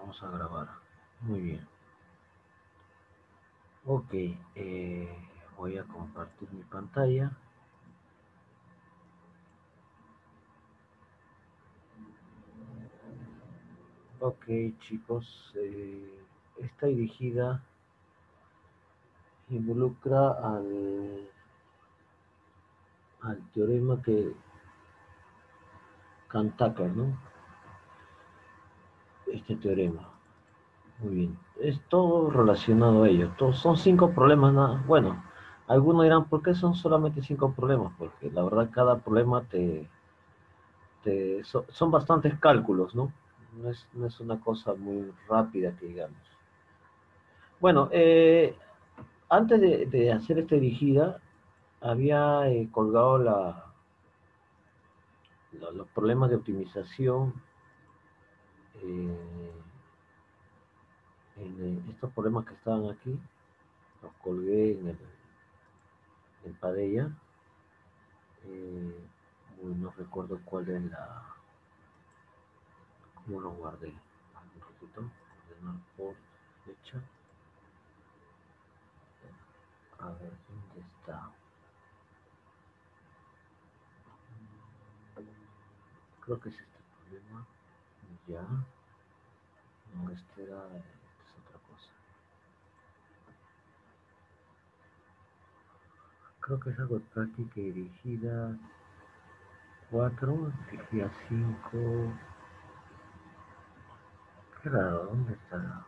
vamos a grabar. Muy bien. Ok, voy a compartir mi pantalla. Ok, chicos, está dirigida, involucra al teorema que Cantaker, ¿no? Este teorema. Muy bien. Es todo relacionado a ello. Son 5 problemas, nada. Bueno, algunos dirán, ¿por qué son solamente 5 problemas? Porque la verdad cada problema son bastantes cálculos, ¿no? No es una cosa muy rápida que digamos. Bueno, antes de hacer esta dirigida, había colgado los problemas de optimización eh, estos problemas que estaban aquí, los colgué en Padella. No recuerdo cuál es cómo lo guardé. Un poquito, ordenar por fecha. A ver, ¿dónde está? Creo que es este problema. Ya. No, esta es otra cosa. Creo que es algo de práctica y dirigida 4, dirigida 5. Qué raro, ¿dónde está?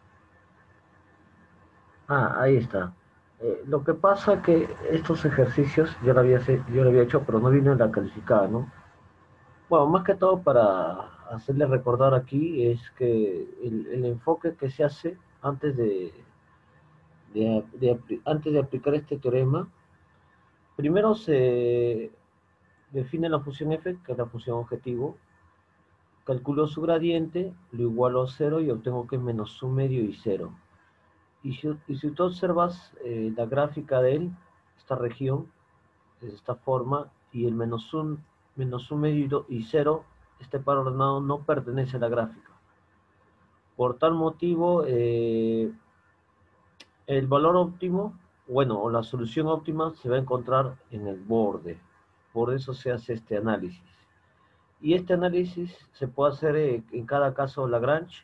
Ah, ahí está. Lo que pasa es que estos ejercicios yo lo había hecho, pero no vino en la calificada, ¿no? Bueno, más que todo para hacerle recordar aquí es que el enfoque que se hace antes antes de aplicar este teorema, primero se define la función f, que es la función objetivo, calculo su gradiente, lo igualo a 0 y obtengo que es menos un medio y 0. Y si tú observas la gráfica de él, esta región, de esta forma, y el menos un medio y 0, este par ordenado no pertenece a la gráfica. Por tal motivo, el valor óptimo, bueno, o la solución óptima se va a encontrar en el borde. Por eso se hace este análisis. Y este análisis se puede hacer en cada caso Lagrange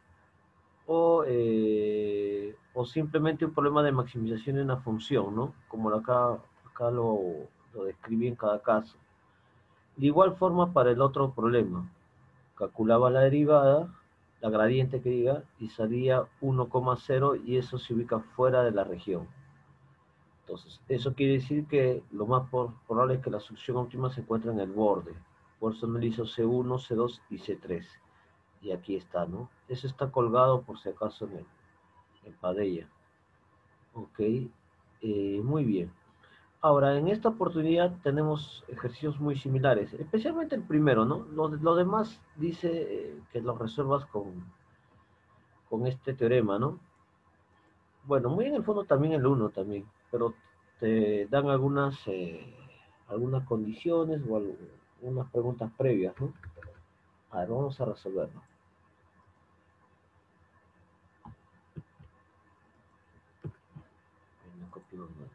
o simplemente un problema de maximización de una función, ¿no? Como acá lo describí en cada caso. De igual forma para el otro problema. Calculaba la derivada, la gradiente que diga, y salía 1,0 y eso se ubica fuera de la región. Entonces, eso quiere decir que lo más probable es que la solución óptima se encuentre en el borde. Por eso analizo C1, C2 y C3. Y aquí está, ¿no? Eso está colgado por si acaso en Padella. Ok, muy bien. Ahora, en esta oportunidad tenemos ejercicios muy similares, especialmente el primero, ¿no? Lo demás dice que lo resuelvas con este teorema, ¿no? Bueno, muy en el fondo también el uno también, pero te dan algunas condiciones o algunas preguntas previas, ¿no? A ver, vamos a resolverlo. No copio nada.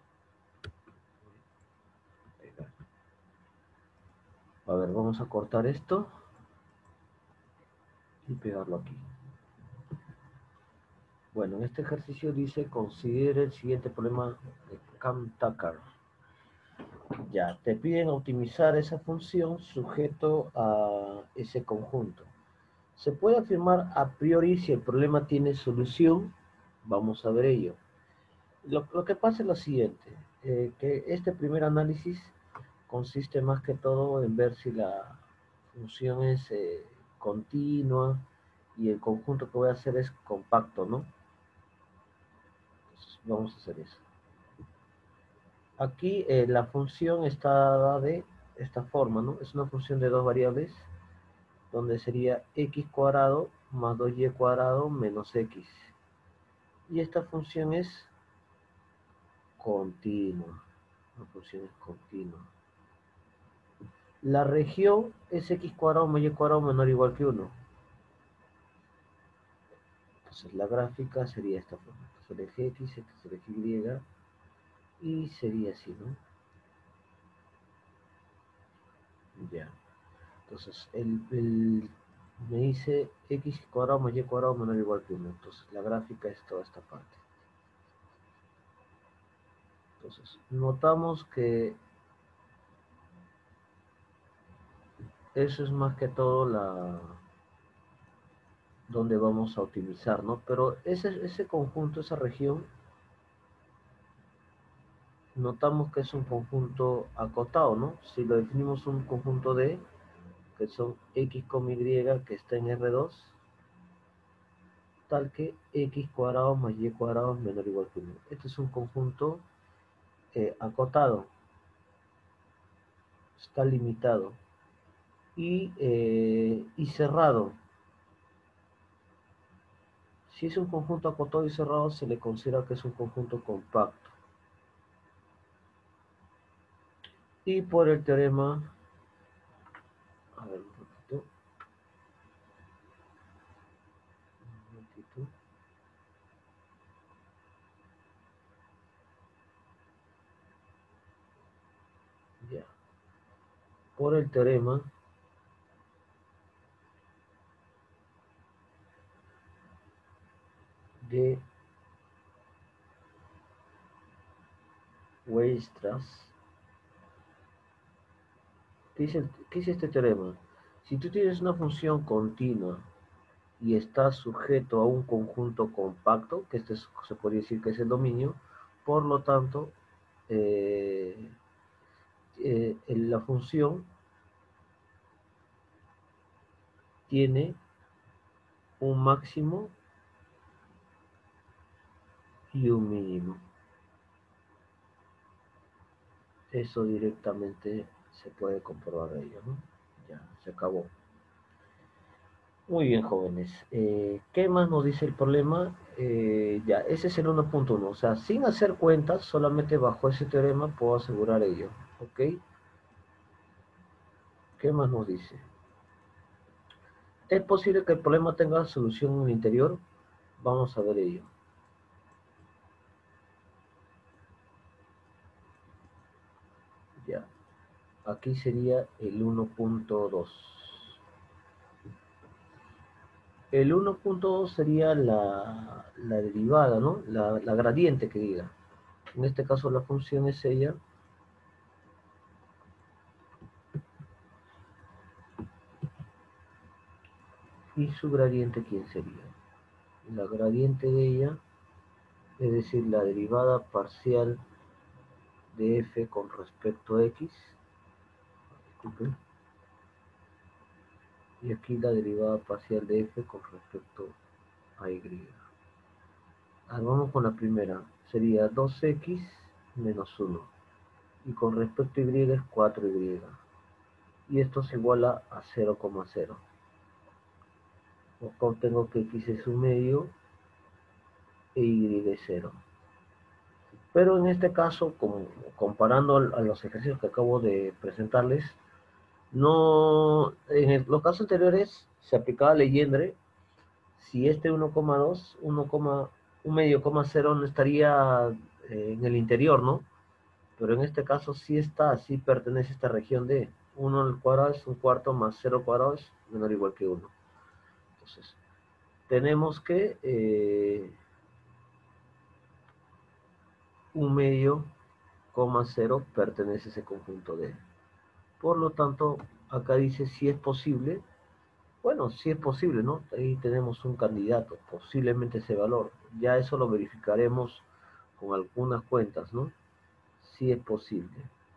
A ver, vamos a cortar esto y pegarlo aquí. Bueno, en este ejercicio dice, considere el siguiente problema de Cantaker. Ya, te piden optimizar esa función sujeto a ese conjunto. ¿Se puede afirmar a priori si el problema tiene solución? Vamos a ver ello. Lo que pasa es lo siguiente, que este primer análisis consiste más que todo en ver si la función es continua y el conjunto que voy a hacer es compacto, ¿no? Entonces, vamos a hacer eso. Aquí la función está dada de esta forma, ¿no? Es una función de dos variables, donde sería x cuadrado más 2y cuadrado menos x. Y esta función es continua. La función es continua. La región es x cuadrado más y cuadrado menor o igual que 1. Entonces la gráfica sería esta forma. Este es el eje X, este es el eje Y, y sería así, ¿no? Ya. Entonces, me dice X cuadrado más Y cuadrado menor o igual que 1. Entonces, la gráfica es toda esta parte. Entonces, notamos que eso es más que todo donde vamos a optimizar, ¿no? Pero ese conjunto, esa región, notamos que es un conjunto acotado, ¿no? Si lo definimos un conjunto de, que son X, Y, que está en R2, tal que X cuadrado más Y cuadrado es menor o igual que 1. Este es un conjunto acotado, está limitado y cerrado. Si es un conjunto acotado y cerrado, se le considera que es un conjunto compacto. Y por el teorema, a ver un poquito, ya. Por el teorema de Weierstrass, ¿qué dice este teorema? Si tú tienes una función continua y está sujeto a un conjunto compacto, que se podría decir que es el dominio, por lo tanto, la función tiene un máximo y un mínimo. Eso directamente se puede comprobar de ello, ¿no? Ya, se acabó. Muy bien, jóvenes. ¿Qué más nos dice el problema? Ya, ese es el 1.1. O sea, sin hacer cuentas, solamente bajo ese teorema puedo asegurar ello. ¿Ok? ¿Qué más nos dice? ¿Es posible que el problema tenga solución en el interior? Vamos a ver ello. Ya. Aquí sería el 1.2. El 1.2 sería la derivada, ¿no? La gradiente que diga. En este caso la función es ella. ¿Y su gradiente quién sería? La gradiente de ella, es decir, la derivada parcial de f con respecto a x. Disculpen. Y aquí la derivada parcial de f con respecto a y. Vamos con la primera. Sería 2x menos 1. Y con respecto a y es 4y. Y esto se iguala a 0,0. Acá obtengo que x es un medio e y es 0. Pero en este caso, comparando a los ejercicios que acabo de presentarles, no, los casos anteriores se aplicaba Legendre. Si este 1,2, 1 medio, 0 no estaría en el interior, ¿no? Pero en este caso sí está, sí pertenece a esta región de 1 al cuadrado es un cuarto más 0 cuadrado es menor o igual que 1. Entonces, tenemos que 1 medio, 0 pertenece a ese conjunto D. Por lo tanto, acá dice si es posible. Bueno, si es posible, ¿no? Ahí tenemos un candidato, posiblemente ese valor. Ya eso lo verificaremos con algunas cuentas, ¿no? Si es posible.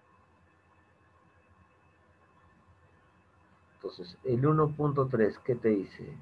Entonces, el 1.3, ¿qué te dice?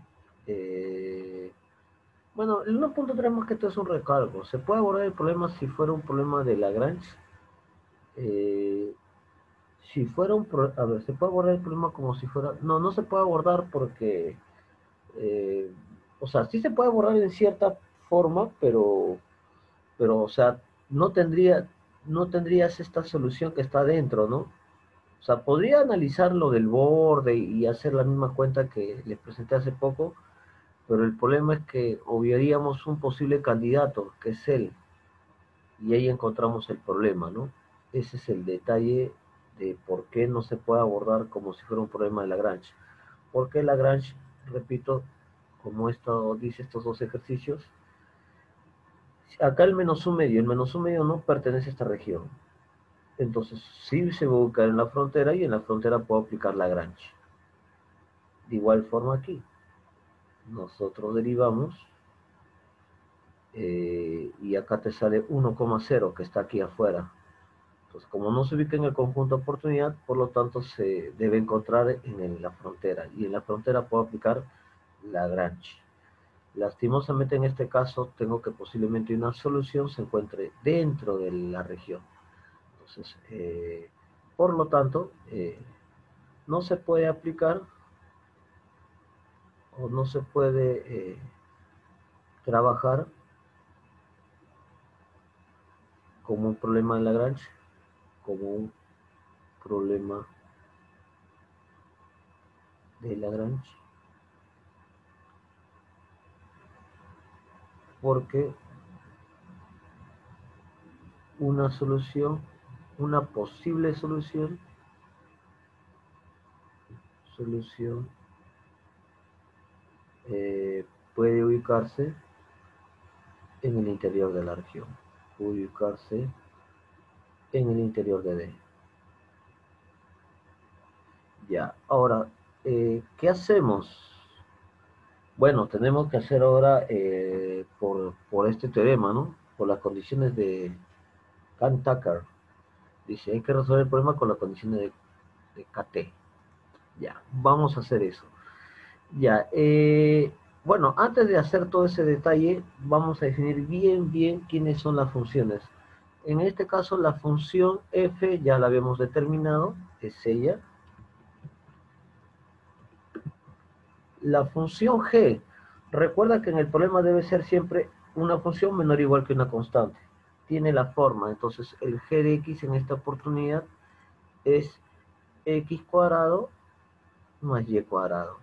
Bueno, el 1.3 más que todo es un recálculo. Se puede abordar el problema si fuera un problema de Lagrange. Eh, si fuera a ver, se puede abordar el problema como si fuera... No, no se puede abordar porque... eh, o sea, sí se puede abordar en cierta forma, pero o sea, no tendrías esta solución que está dentro, ¿no? O sea, podría analizar lo del borde y hacer la misma cuenta que les presenté hace poco, Pero el problema es que obviaríamos un posible candidato, que es él, y ahí encontramos el problema, ¿no? Ese es el detalle de por qué no se puede abordar como si fuera un problema de Lagrange. Porque Lagrange, repito, como esto dice estos dos ejercicios, acá el menos un medio no pertenece a esta región. Entonces, sí se va a ubicar en la frontera y en la frontera puedo aplicar Lagrange. De igual forma aquí, nosotros derivamos y acá te sale 1,0 que está aquí afuera. Entonces, como no se ubica en el conjunto de oportunidad, por lo tanto se debe encontrar en la frontera. Y en la frontera puedo aplicar Lagrange. Lastimosamente en este caso tengo que posiblemente una solución se encuentre dentro de la región. Entonces, por lo tanto, no se puede aplicar o no se puede trabajar como un problema de Lagrange, como un problema de Lagrange, porque una solución, una posible solución puede ubicarse en el interior de la región, puede ubicarse en el interior de D. Ya, ahora, ¿qué hacemos? Bueno, tenemos que hacer ahora por este teorema, ¿no? Por las condiciones de Kant-Tucker. Dice, hay que resolver el problema con las condiciones de KT. Ya, vamos a hacer eso. Ya, bueno, antes de hacer todo ese detalle, vamos a definir bien quiénes son las funciones. En este caso, la función f ya la habíamos determinado, es ella. La función g, recuerda que en el problema debe ser siempre una función menor o igual que una constante. Tiene la forma, entonces el g de x en esta oportunidad es x cuadrado más y cuadrado.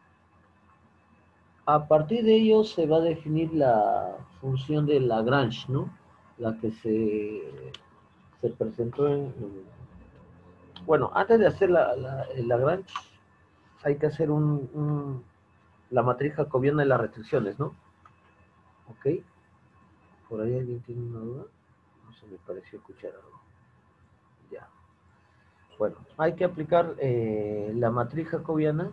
A partir de ello se va a definir la función de Lagrange, ¿no? La que se presentó bueno, antes de hacer el Lagrange, hay que hacer la matriz jacobiana de las restricciones, ¿no? ¿Ok? ¿Por ahí alguien tiene una duda? No se me pareció escuchar algo. Ya. Bueno, hay que aplicar la matriz jacobiana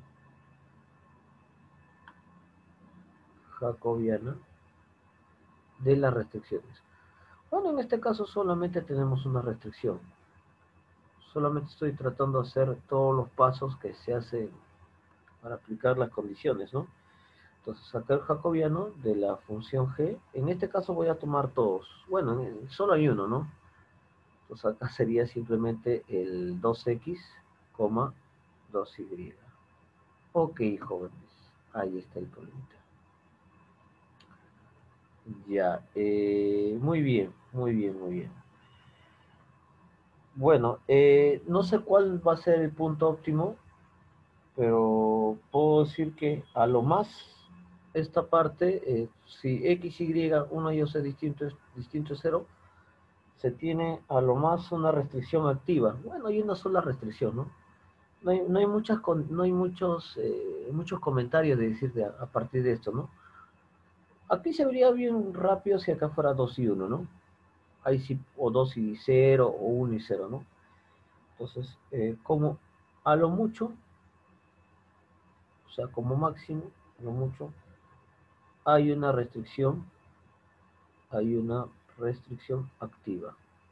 de las restricciones. Bueno, en este caso solamente tenemos una restricción. Solamente estoy tratando de hacer todos los pasos que se hacen para aplicar las condiciones, ¿no? Entonces, sacar el jacobiano de la función g. En este caso voy a tomar todos. Bueno, solo hay uno, ¿no? Entonces acá sería simplemente el 2x, 2y. Ok, jóvenes. Ahí está el problema. Ya, muy bien. Bueno, no sé cuál va a ser el punto óptimo, pero puedo decir que a lo más esta parte, si x, y, uno de ellos es distinto de 0, se tiene a lo más una restricción activa. Bueno, hay una sola restricción, ¿no? No hay muchos comentarios de decir a partir de esto, ¿no? Aquí se vería bien rápido si acá fuera 2 y 1, ¿no? Ahí sí, o 2 y 0, o 1 y 0, ¿no? Entonces, como a lo mucho, o sea, como máximo, a lo mucho, hay hay una restricción activa.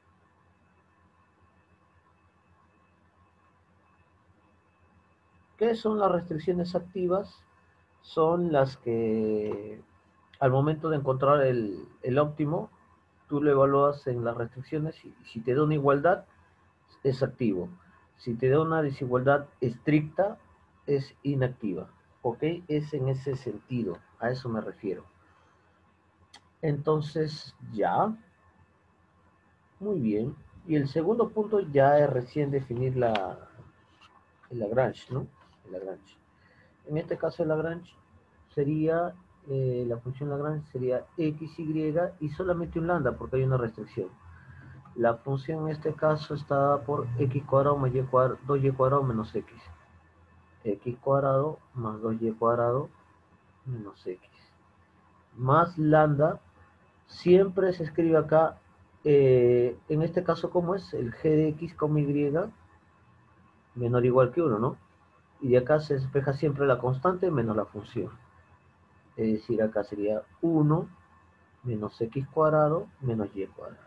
¿Qué son las restricciones activas? Son las que al momento de encontrar el óptimo, tú lo evalúas en las restricciones y si te da una igualdad, es activo. Si te da una desigualdad estricta, es inactiva. ¿Ok? Es en ese sentido, a eso me refiero. Entonces, ya, muy bien. Y el segundo punto ya es recién definir el Lagrange, ¿no? El Lagrange. En este caso el Lagrange sería, la función Lagrange sería xy y solamente un lambda porque hay una restricción. La función en este caso está por x cuadrado más y cuadrado, 2y cuadrado menos x. X cuadrado más 2y cuadrado menos x. Más lambda, siempre se escribe acá, en este caso, ¿cómo es? El g de x, y menor o igual que 1, ¿no? Y de acá se despeja siempre la constante menos la función. Es decir, acá sería 1 menos x cuadrado menos y cuadrado.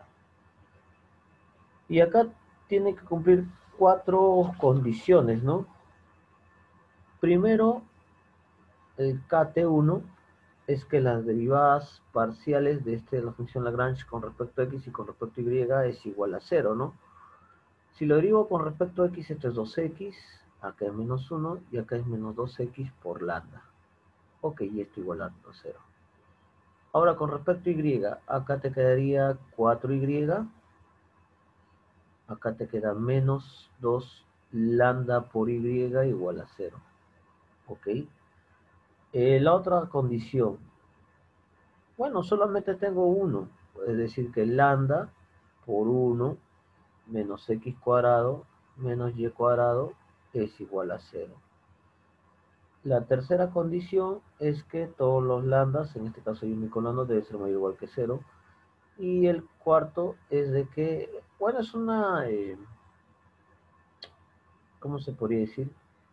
Y acá tiene que cumplir 4 condiciones, ¿no? Primero, el kt1 es que las derivadas parciales de la función Lagrange con respecto a x y con respecto a y es igual a 0, ¿no? Si lo derivo con respecto a x, esto es 2x, acá es menos 1 y acá es menos 2x por lambda. Ok, y esto igual a 0. Ahora con respecto a y, acá te quedaría 4y, acá te queda menos 2 lambda por y igual a 0. Ok. La otra condición, bueno, solamente tengo 1, es decir que lambda por 1 menos x cuadrado menos y cuadrado es igual a 0. La tercera condición es que todos los lambdas, en este caso hay un único lambda, debe ser mayor o igual que 0. Y el cuarto es de que, bueno, es una, ¿cómo se podría decir?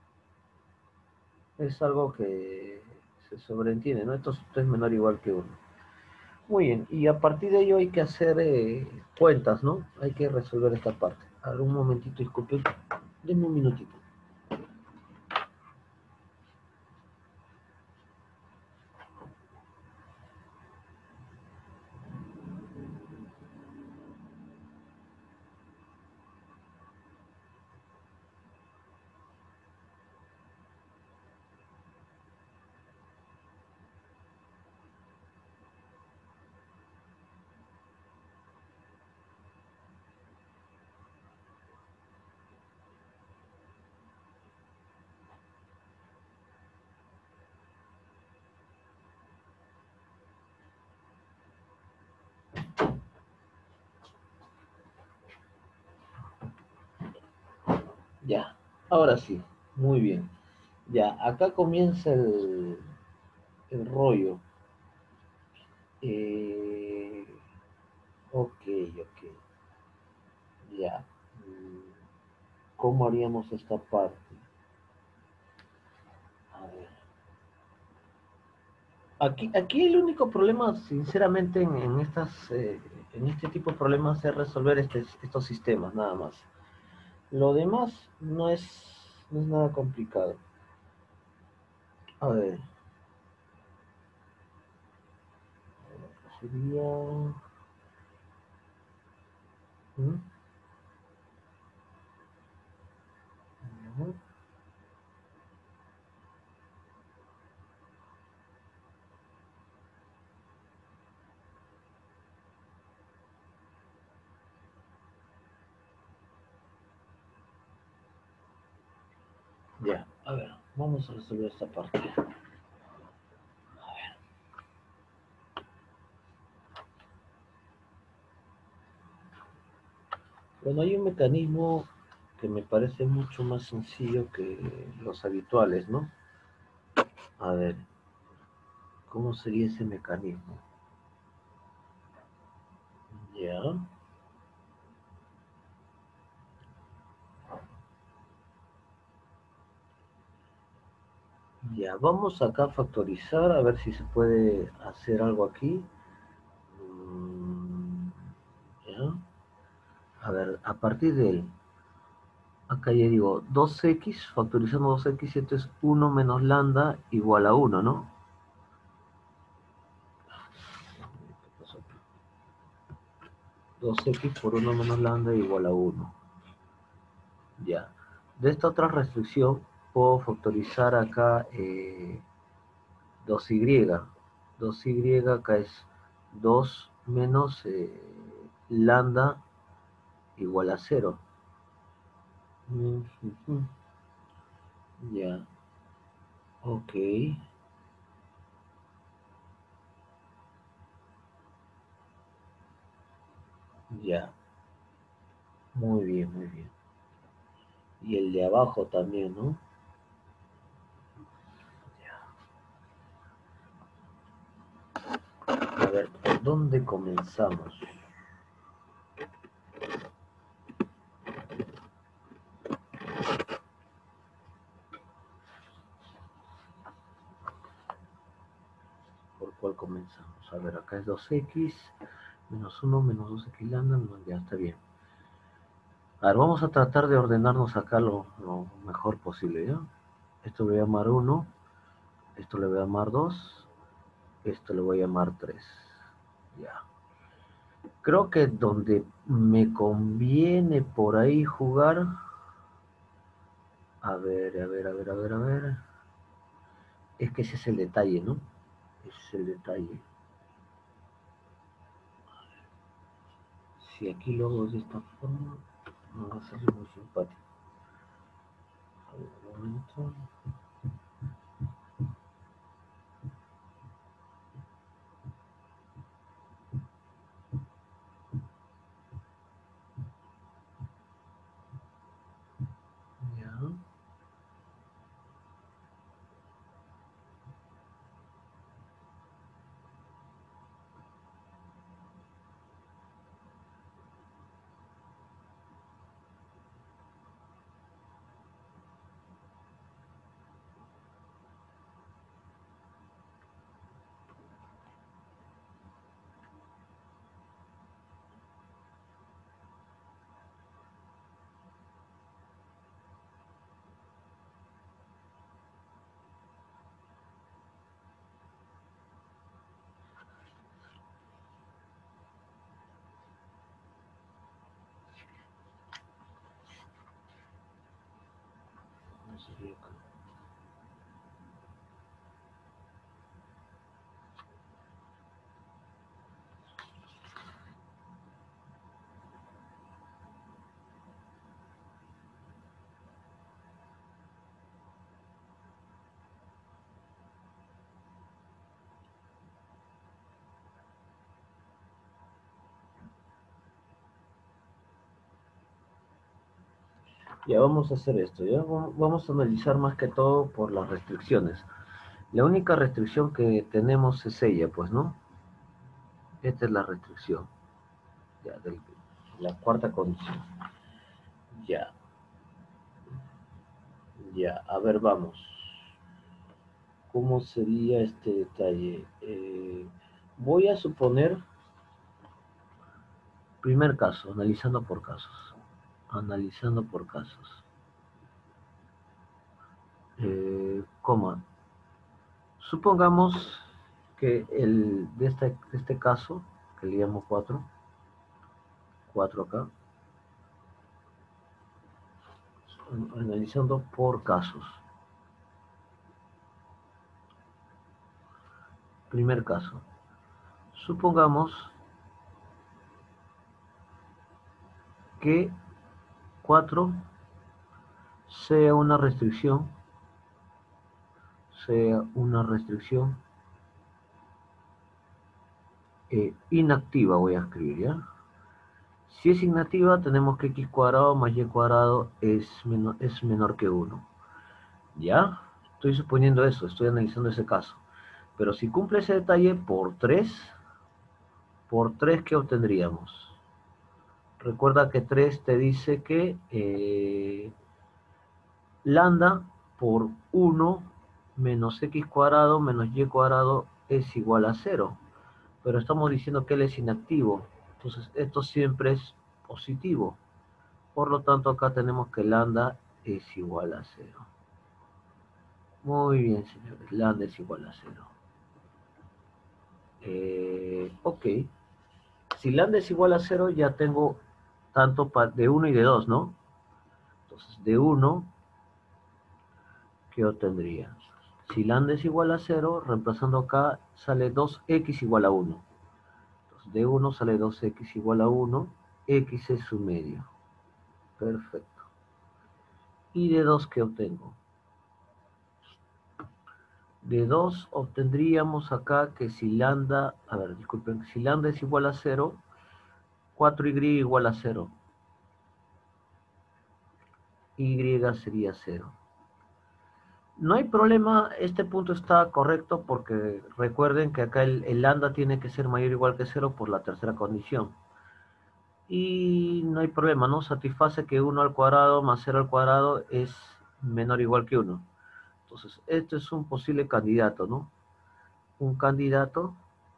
Es algo que se sobreentiende, ¿no? Esto es menor o igual que 1. Muy bien, y a partir de ello hay que hacer cuentas, ¿no? Hay que resolver esta parte. A ver, un momentito, disculpen. Denme un minutito. Ya, ahora sí, muy bien. Ya, acá comienza el rollo. Eh, ok, ok. Ya. ¿Cómo haríamos esta parte? A ver. Aquí el único problema, sinceramente, en este tipo de problemas es resolver estos sistemas, nada más. Lo demás no es nada complicado. A ver, sería... ¿Mm? Ujú. Ya, a ver, vamos a resolver esta parte. Bueno, hay un mecanismo que me parece mucho más sencillo que los habituales, ¿no? A ver, ¿cómo sería ese mecanismo? Ya, ya, vamos acá a factorizar, a ver si se puede hacer algo aquí. Ya, a ver, a partir de él, acá ya digo 2x, factorizando 2x, esto es 1 menos lambda igual a 1, ¿no? 2x por 1 menos lambda igual a 1. Ya. De esta otra restricción, puedo factorizar acá 2y. 2y acá es 2 menos lambda igual a 0. Ya, ok. Ya, muy bien, muy bien. Y el de abajo también, ¿no? A ver, ¿por dónde comenzamos? ¿Por cuál comenzamos? A ver, acá es 2x, menos 1, menos 2x lambda, ya está bien. A ver, vamos a tratar de ordenarnos acá lo mejor posible, ¿ya? Esto lo voy a llamar 1, esto le voy a llamar 2, esto le voy a llamar 3. Ya. Creo que donde me conviene por ahí jugar. A ver, a ver, a ver, a ver, a ver. Es que ese es el detalle, ¿no? Ese es el detalle. Si aquí lo hago de esta forma, no va a ser muy simpático. A ver, un momento. Ya. Ya vamos a hacer esto, ya vamos a analizar más que todo por las restricciones. La única restricción que tenemos es ella, pues, ¿no? Esta es la restricción, ya, la cuarta condición. Ya, ya, a ver, vamos. ¿Cómo sería este detalle? Voy a suponer, primer caso, analizando por casos. Analizando por casos. Coma. Supongamos que de este caso, que le llamo 4, 4 acá, analizando por casos. Primer caso. Supongamos que 4 sea una restricción inactiva, voy a escribir, ¿ya? Si es inactiva, tenemos que x cuadrado más y cuadrado es menor que 1. ¿Ya? Estoy suponiendo eso, estoy analizando ese caso. Pero si cumple ese detalle por tres, ¿qué obtendríamos? Recuerda que 3 te dice que lambda por 1 menos x cuadrado menos y cuadrado es igual a 0. Pero estamos diciendo que él es inactivo. Entonces esto siempre es positivo. Por lo tanto acá tenemos que lambda es igual a 0. Muy bien, señores. Lambda es igual a 0. Ok. Si lambda es igual a 0, ya tengo tanto de 1 y de 2, ¿no? Entonces, de 1, ¿qué obtendría? Si lambda es igual a 0, reemplazando acá, sale 2x igual a 1. Entonces, de 1 sale 2x igual a 1. X es su medio. Perfecto. ¿Y de 2 qué obtengo? De 2 obtendríamos acá que si lambda, a ver, disculpen, si lambda es igual a 0, 4y igual a 0. Y sería 0. No hay problema, este punto está correcto porque recuerden que acá el lambda tiene que ser mayor o igual que 0 por la tercera condición. Y no hay problema, ¿no? Satisface que 1 al cuadrado más 0 al cuadrado es menor o igual que 1. Entonces, este es un posible candidato, ¿no? Un candidato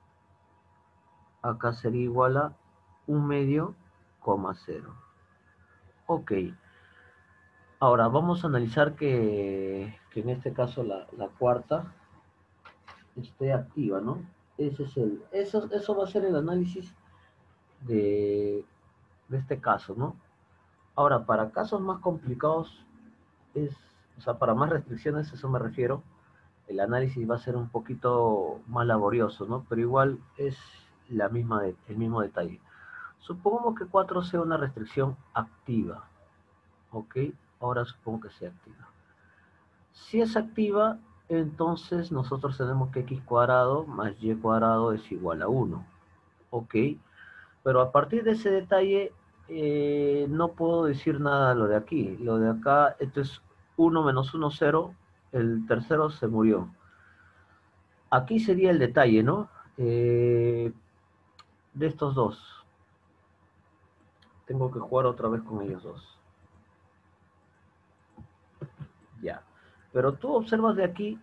acá sería igual a 1 medio, 0. Ok. Ahora vamos a analizar que en este caso la cuarta esté activa, ¿no? Eso va a ser el análisis de, de este caso, ¿no? Ahora, para casos más complicados, o sea, para más restricciones, eso me refiero, el análisis va a ser un poquito más laborioso, ¿no? Pero igual es el mismo detalle. Supongamos que 4 sea una restricción activa, ¿ok? Ahora supongo que sea activa. Si es activa, entonces nosotros tenemos que x cuadrado más y cuadrado es igual a 1, ¿ok? Pero a partir de ese detalle, no puedo decir nada de lo de aquí. Lo de acá, esto es 1 menos 1, 0. El tercero se murió. Aquí sería el detalle, ¿no? De estos dos. Tengo que jugar otra vez con ellos dos. Ya. Pero tú observas de aquí,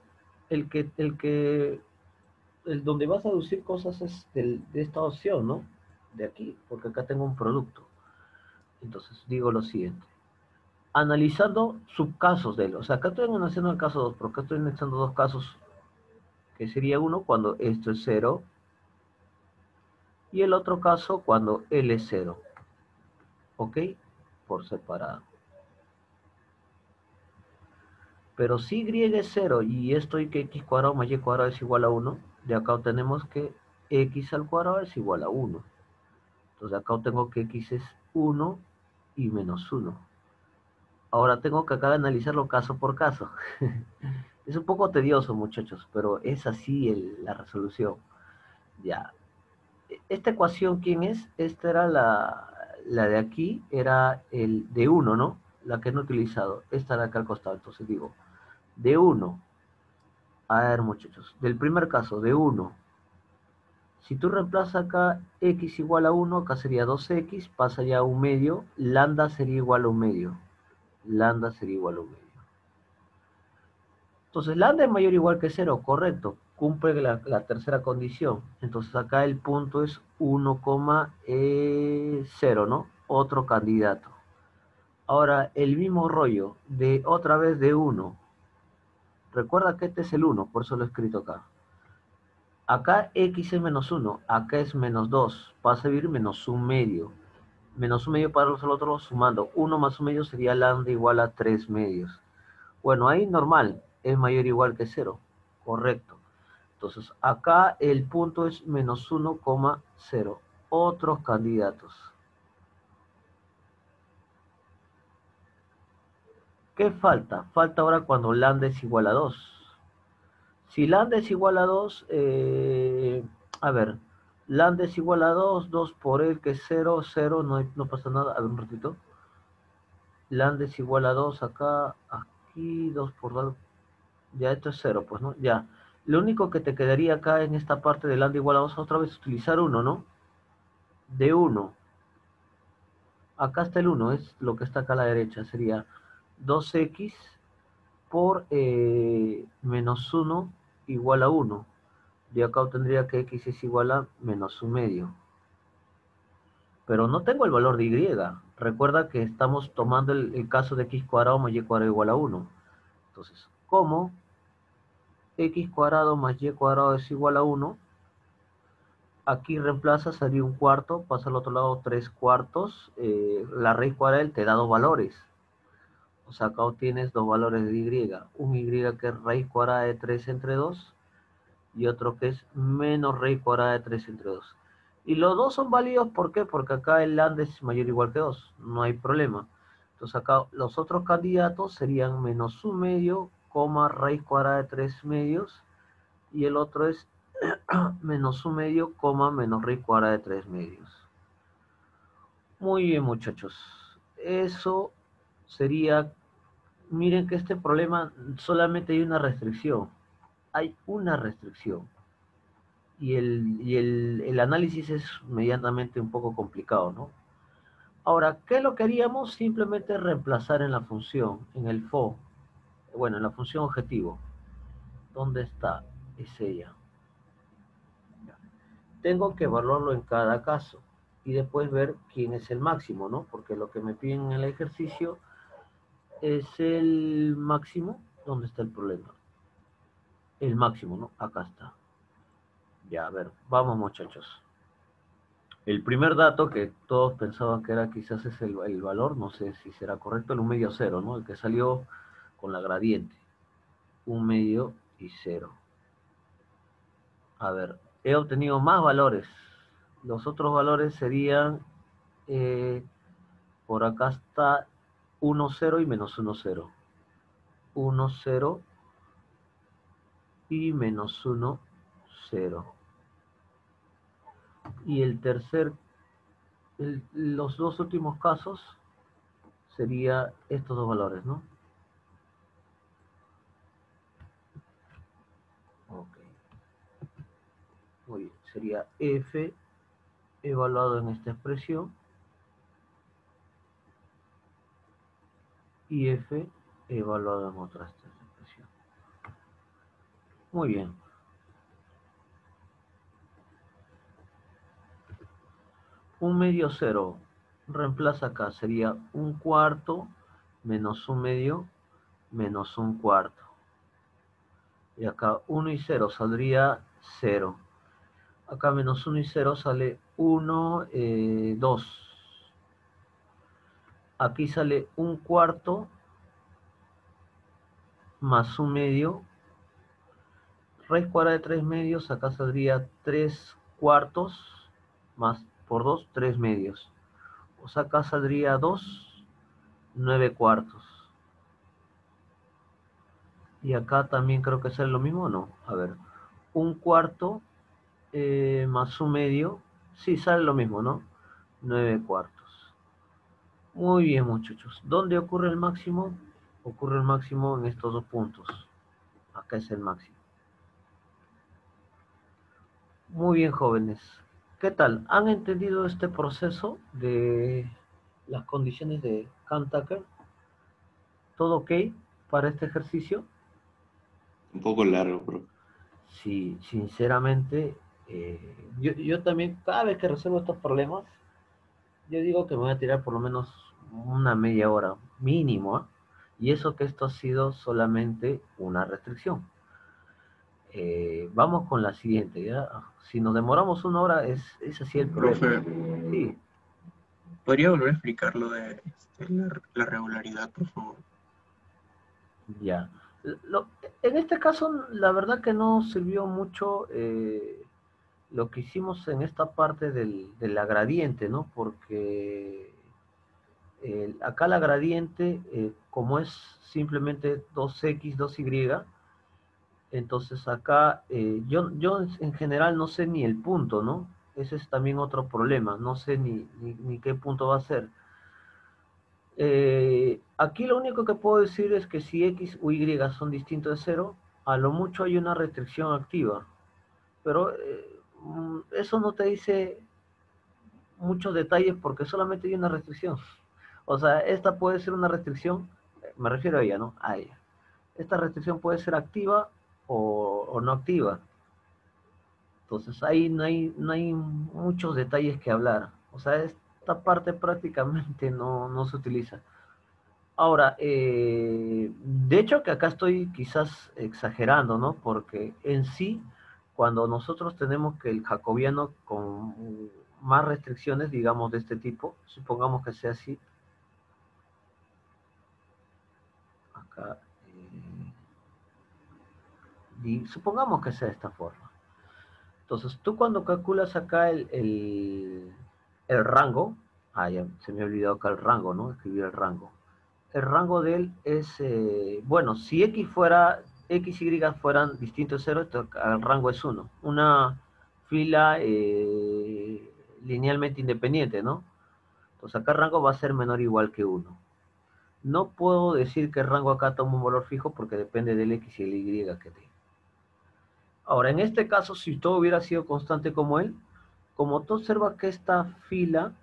donde vas a deducir cosas es de esta opción, ¿no? De aquí, porque acá tengo un producto. Entonces digo lo siguiente. Analizando subcasos de él. O sea, acá estoy analizando el caso 2, pero acá estoy analizando dos casos, que sería uno cuando esto es 0 y el otro caso cuando L es 0. ¿Ok? Por separado. Pero si Y es 0 y esto y que x cuadrado más y cuadrado es igual a 1, de acá obtenemos que x al cuadrado es igual a 1. Entonces acá obtengo que x es 1 y menos 1. Ahora tengo que acá analizarlo caso por caso. Es un poco tedioso, muchachos, pero es así la resolución. Ya. Esta ecuación, ¿quién es? Esta era la de aquí, era el de 1, ¿no? La que no he utilizado. Esta de acá al costado. Entonces digo, de 1. A ver, muchachos. Del primer caso, de 1. Si tú reemplazas acá x igual a 1, acá sería 2x, pasa ya a 1 medio, lambda sería igual a 1 medio. Lambda sería igual a 1 medio. Entonces, lambda es mayor o igual que 0, correcto. Cumple la tercera condición. Entonces, acá el punto es 1,0, ¿no? Otro candidato. Ahora, el mismo rollo, de otra vez de 1. Recuerda que este es el 1, por eso lo he escrito acá. Acá x es menos 1, acá es menos 2. Pasa a vivir menos 1 medio. Menos 1 medio para los otros sumando. 1 más 1 medio sería lambda igual a 3 medios. Bueno, ahí normal, es mayor o igual que 0. Correcto. Entonces, acá el punto es menos 1,0. Otros candidatos. ¿Qué falta? Falta ahora cuando lambda es igual a 2. Si lambda es igual a 2, a ver, lambda es igual a 2, 2 por el que es 0, 0, no pasa nada. A ver un ratito. Lambda es igual a 2 acá, aquí, 2 por 2. Ya esto es 0, pues, ¿no? Ya. Lo único que te quedaría acá en esta parte de lambda igual a 2, otra vez utilizar 1, ¿no? De 1. Acá está el 1, es lo que está acá a la derecha. Sería 2x por menos 1 igual a 1. De acá obtendría que x es igual a menos 1 medio. Pero no tengo el valor de y. Recuerda que estamos tomando el caso de x cuadrado más y cuadrado igual a 1. Entonces, ¿cómo x cuadrado más y cuadrado es igual a 1? Aquí reemplaza, sería un cuarto, pasa al otro lado 3 cuartos. La raíz cuadrada te da dos valores. O sea, acá obtienes dos valores de y. Un y que es raíz cuadrada de 3 entre 2 y otro que es menos raíz cuadrada de 3 entre 2. Y los dos son válidos, ¿por qué? Porque acá el lambda es mayor o igual que 2, no hay problema. Entonces acá los otros candidatos serían menos 1 medio, raíz cuadrada de 3 medios, y el otro es menos 1 medio, menos raíz cuadrada de 3 medios. Muy bien, muchachos. Eso sería, miren que este problema solamente hay una restricción. Hay una restricción. Y el análisis es medianamente un poco complicado, ¿no? Ahora, ¿qué es lo que haríamos? Simplemente reemplazar en la función, en el FO, bueno, en la función objetivo. ¿Dónde está? Es ella. Tengo que evaluarlo en cada caso y después ver quién es el máximo, ¿no? Porque lo que me piden en el ejercicio es el máximo. ¿Dónde está el problema? El máximo, ¿no? Acá está. Ya, a ver, vamos muchachos. El primer dato que todos pensaban que era quizás es el valor, no sé si será correcto, el 1 medio 0, ¿no? El que salió con la gradiente. 1 medio y 0. A ver, he obtenido más valores. Los otros valores serían, por acá está 1, 0 y menos 1, 0. 1, 0 y menos 1, 0. Y el tercer, los dos últimos casos sería estos dos valores, ¿no? Ok. Muy bien. Sería f evaluado en esta expresión y f evaluado en otra expresión. Muy bien. Un medio 0 reemplaza acá, sería 1/4 menos 1 medio menos 1/4. Y acá 1 y 0 saldría 0. Acá menos 1 y 0 sale 1, 2. Aquí sale 1/4 más 1 medio. Raíz cuadrada de 3 medios, acá saldría 3/4 más por 2, 3 medios. O sea, acá saldría 2, 9/4. Y acá también creo que sale lo mismo, ¿o no? A ver, 1/4 más 1 medio. Sí, sale lo mismo, ¿no? 9/4. Muy bien, muchachos. ¿Dónde ocurre el máximo? Ocurre el máximo en estos dos puntos. Acá es el máximo. Muy bien, jóvenes. ¿Qué tal? ¿Han entendido este proceso de las condiciones de Kant-Tucker? ¿Todo ok para este ejercicio? Un poco largo, bro. Sí, sinceramente, yo también, cada vez que resuelvo estos problemas, yo digo que me voy a tirar por lo menos una media hora mínimo, ¿eh? Y eso que esto ha sido solamente una restricción. Vamos con la siguiente, ¿ya? Si nos demoramos una hora, es así el problema. Profe, Sí, ¿podría volver a explicar lo de la regularidad, por favor? ya. Lo- en este caso, la verdad que no sirvió mucho lo que hicimos en esta parte de la gradiente, ¿no? Porque acá la gradiente, como es simplemente 2x, 2y, entonces acá yo en general no sé ni el punto, ¿no? Ese es también otro problema, no sé ni qué punto va a ser. Aquí lo único que puedo decir es que si x o y son distintos de cero, a lo mucho hay una restricción activa, pero eso no te dice muchos detalles porque solamente hay una restricción. O sea, esta puede ser una restricción, me refiero a ella, ¿no? A ella. Esta restricción puede ser activa o no activa. Entonces ahí no hay muchos detalles que hablar. O sea, esta parte prácticamente no se utiliza. Ahora, de hecho que acá estoy quizás exagerando, ¿no? Porque en sí, cuando nosotros tenemos que el jacobiano con más restricciones, digamos, de este tipo, supongamos que sea así, acá, y supongamos que sea de esta forma. Entonces, tú cuando calculas acá el rango, ya se me ha olvidado acá el rango, ¿no? Escribir el rango. El rango de él es, bueno, si x, y fueran distintos de 0, el rango es 1. Una fila linealmente independiente, ¿no? Entonces acá el rango va a ser menor o igual que 1. No puedo decir que el rango acá toma un valor fijo porque depende del X y el Y que tenga. Ahora, en este caso, si todo hubiera sido constante como él, como tú observas que esta fila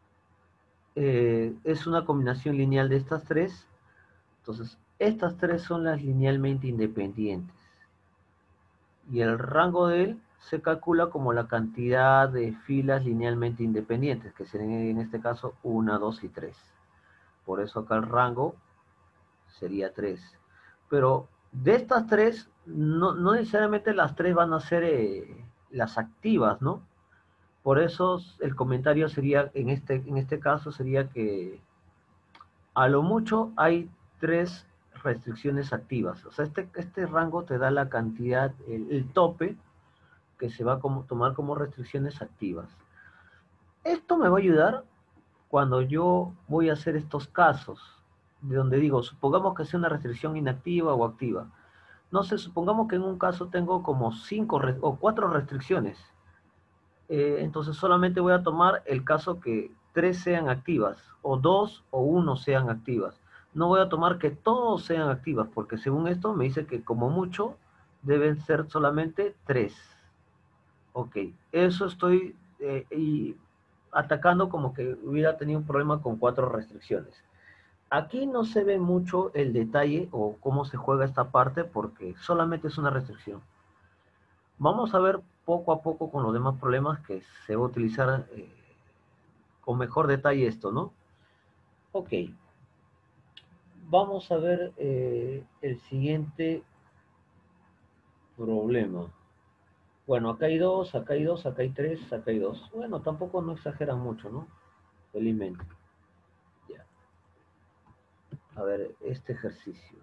es una combinación lineal de estas tres, entonces estas tres son las linealmente independientes. Y el rango de él se calcula como la cantidad de filas linealmente independientes, que serían en este caso 1, 2 y 3. Por eso acá el rango sería 3. Pero de estas tres, no necesariamente las tres van a ser las activas, ¿no? Por eso el comentario sería, en este caso, sería que a lo mucho hay 3 restricciones activas. O sea, este rango te da la cantidad, el tope, que se va a tomar como restricciones activas. Esto me va a ayudar cuando yo voy a hacer estos casos, de donde digo, supongamos que sea una restricción inactiva o activa. No sé, supongamos que en un caso tengo como 5 o 4 restricciones. Entonces solamente voy a tomar el caso que 3 sean activas, o 2 o 1 sean activas. No voy a tomar que todos sean activas, porque según esto me dice que como mucho deben ser solamente 3. Ok, eso estoy atacando como que hubiera tenido un problema con 4 restricciones. Aquí no se ve mucho el detalle o cómo se juega esta parte porque solamente es una restricción. Vamos a ver poco a poco con los demás problemas que se va a utilizar con mejor detalle esto, ¿no? Ok, vamos a ver el siguiente problema. Bueno, acá hay 2, acá hay 2, acá hay 3, acá hay 2. Bueno, tampoco no exageran mucho, ¿no? Felizmente. Ya. A ver, este ejercicio.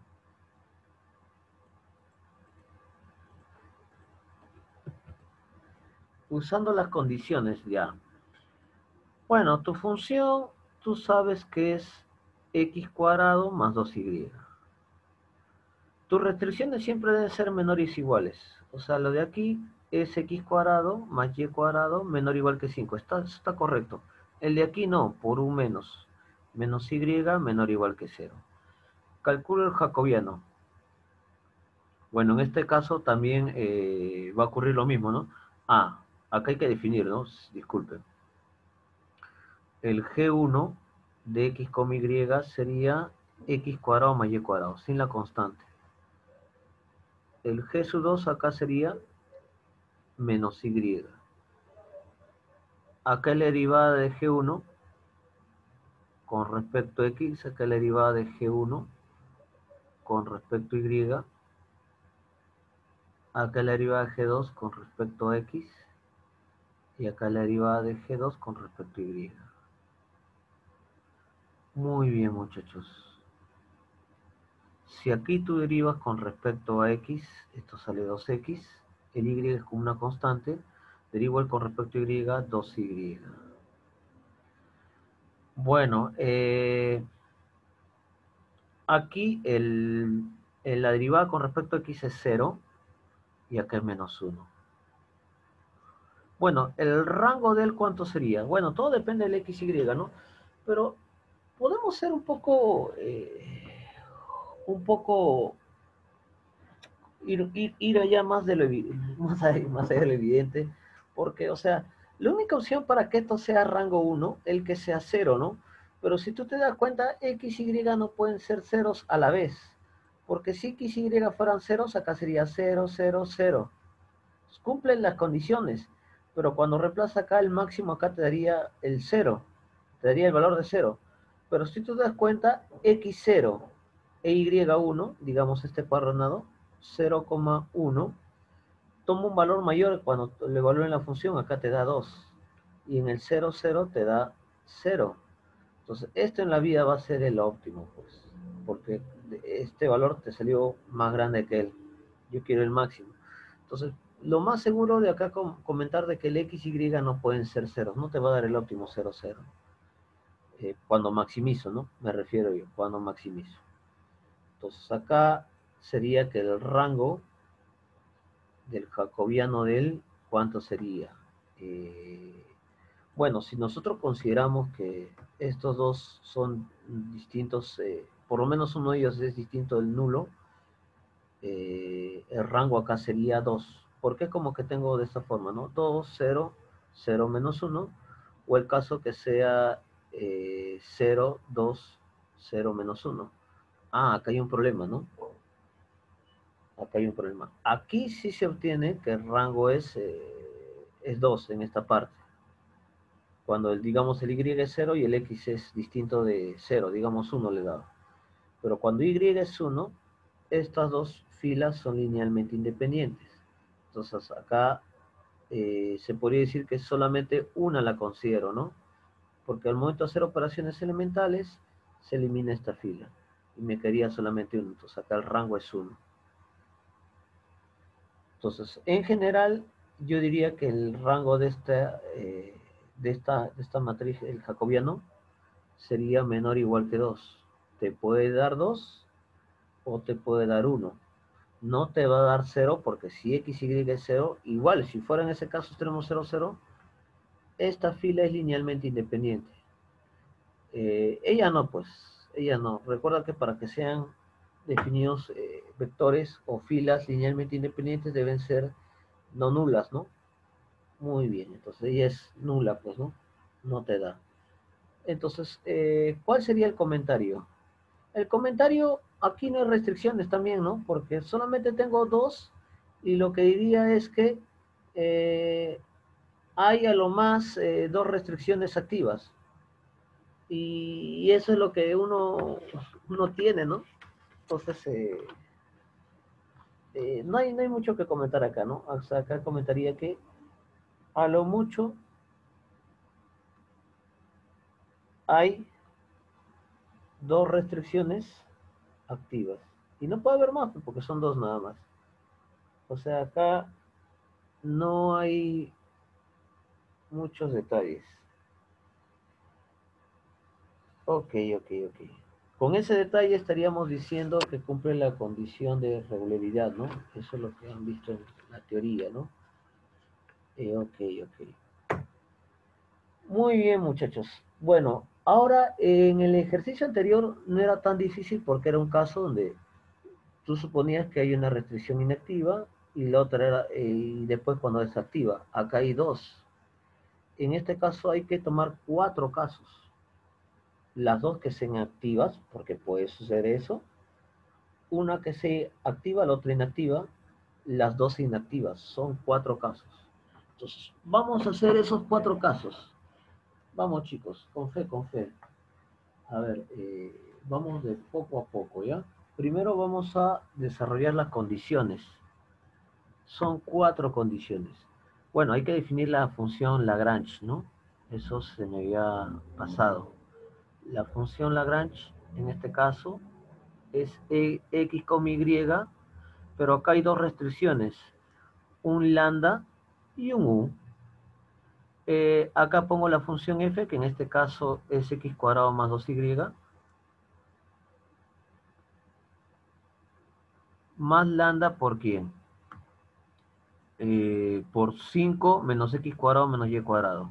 Usando las condiciones ya. Bueno, tu función, tú sabes que es x cuadrado más 2y. Tus restricciones siempre deben ser menores o iguales. O sea, lo de aquí es x cuadrado más y cuadrado menor o igual que 5. Está correcto. El de aquí no, por un menos. Menos y menor o igual que 0. Calculo el jacobiano. Bueno, en este caso también va a ocurrir lo mismo, ¿no? Ah, acá hay que definir, ¿no? Disculpen. El G1 de x, y sería x cuadrado más y cuadrado, sin la constante. El G sub 2 acá sería menos y. Acá la derivada de G1 con respecto a x, acá la derivada de G1 con respecto a y, acá la derivada de G2 con respecto a x, y acá la derivada de G2 con respecto a y. Muy bien, muchachos. Si aquí tú derivas con respecto a x, esto sale 2x, el y es como una constante, derivo el con respecto a y, 2y. Bueno, aquí la derivada con respecto a x es 0, y acá es menos 1. Bueno, el rango de él, ¿cuánto sería? Bueno, todo depende del x, y, ¿no? Pero podemos ser un poco ir allá más de más allá de lo evidente, porque, o sea, la única opción para que esto sea rango 1, el que sea 0, ¿no? Pero si tú te das cuenta, x y no pueden ser ceros a la vez, porque si x y fueran ceros, acá sería 0, 0, 0. Cumplen las condiciones, pero cuando reemplaza acá el máximo, acá te daría el 0, te daría el valor de 0. Pero si tú te das cuenta, x0 e y1, digamos este cuadernado, 0,1, toma un valor mayor cuando le evalúen la función, acá te da 2. Y en el 0, 0 te da 0. Entonces, esto en la vida va a ser el óptimo, pues, porque este valor te salió más grande que él. Yo quiero el máximo. Entonces, lo más seguro de acá comentar de que el x y no pueden ser ceros. No te va a dar el óptimo 0, 0. Cuando maximizo, ¿no? Me refiero yo, cuando maximizo. Entonces, acá sería que el rango del jacobiano de él, ¿cuánto sería? Bueno, si nosotros consideramos que estos dos son distintos, por lo menos uno de ellos es distinto del nulo, el rango acá sería 2. ¿Por qué como que tengo de esta forma, no? 2, 0, 0 menos 1, o el caso que sea 0, 2, 0 menos 1. Ah, acá hay un problema, ¿no? Acá hay un problema. Aquí sí se obtiene que el rango es 2 en esta parte. Cuando digamos el y es 0 y el x es distinto de 0, digamos 1 le he dado. Pero cuando y es 1, estas dos filas son linealmente independientes. Entonces acá se podría decir que solamente una la considero, ¿no? Porque al momento de hacer operaciones elementales, se elimina esta fila. Y me quedaría solamente uno. Entonces acá el rango es 1. Entonces, en general, yo diría que el rango de esta matriz, el jacobiano, sería menor o igual que 2. Te puede dar 2 o te puede dar 1. No te va a dar 0 porque si x, y es 0, igual, si fuera en ese caso extremo 0, 0, esta fila es linealmente independiente. Ella no, pues, ella no. Recuerda que para que sean definidos vectores o filas linealmente independientes deben ser no nulas, ¿no? Muy bien, entonces ella es nula, pues, ¿no? No te da. Entonces, ¿cuál sería el comentario? El comentario, aquí no hay restricciones también, ¿no? Porque solamente tengo 2 y lo que diría es que eh, hay a lo más 2 restricciones activas. Y eso es lo que uno tiene, ¿no? Entonces, no hay mucho que comentar acá, ¿no? O sea, acá comentaría que a lo mucho hay 2 restricciones activas. Y no puede haber más, porque son 2 nada más. O sea, acá no hay muchos detalles. Ok, ok, ok. Con ese detalle estaríamos diciendo que cumple la condición de regularidad, ¿no? Eso es lo que han visto en la teoría, ¿no? Ok, ok. Muy bien, muchachos. Bueno, ahora en el ejercicio anterior no era tan difícil porque era un caso donde tú suponías que hay una restricción inactiva y la otra era, y después cuando desactiva. Acá hay 2. En este caso hay que tomar 4 casos. Las 2 que sean activas, porque puede suceder eso. Una que se activa, la otra inactiva. Las 2 inactivas. Son 4 casos. Entonces, vamos a hacer esos 4 casos. Vamos, chicos, con fe, con fe. A ver, vamos de poco a poco, ¿ya? Primero vamos a desarrollar las condiciones. Son 4 condiciones. Bueno, hay que definir la función Lagrange, ¿no? Eso se me había pasado. La función Lagrange, en este caso, es x, y, pero acá hay 2 restricciones, un lambda y un u. Acá pongo la función f, que en este caso es x cuadrado más 2y, más lambda por quién? Por 5 menos x cuadrado menos y cuadrado.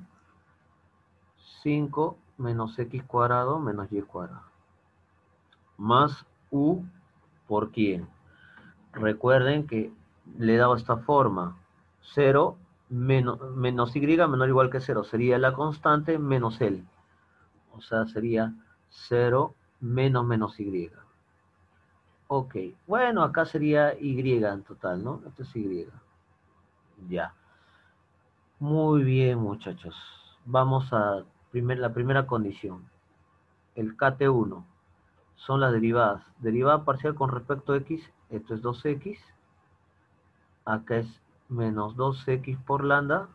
5 menos x cuadrado menos y cuadrado. Más u por quién. Recuerden que le he dado esta forma. 0 menos y menor o igual que 0. Sería la constante menos L. O sea, sería 0 menos y. Ok. Bueno, acá sería y en total, ¿no? Esto es y. Ya. Muy bien, muchachos. Vamos a la primera condición. El KT1 son las derivadas. Derivada parcial con respecto a x, esto es 2x. Acá es menos 2x por lambda.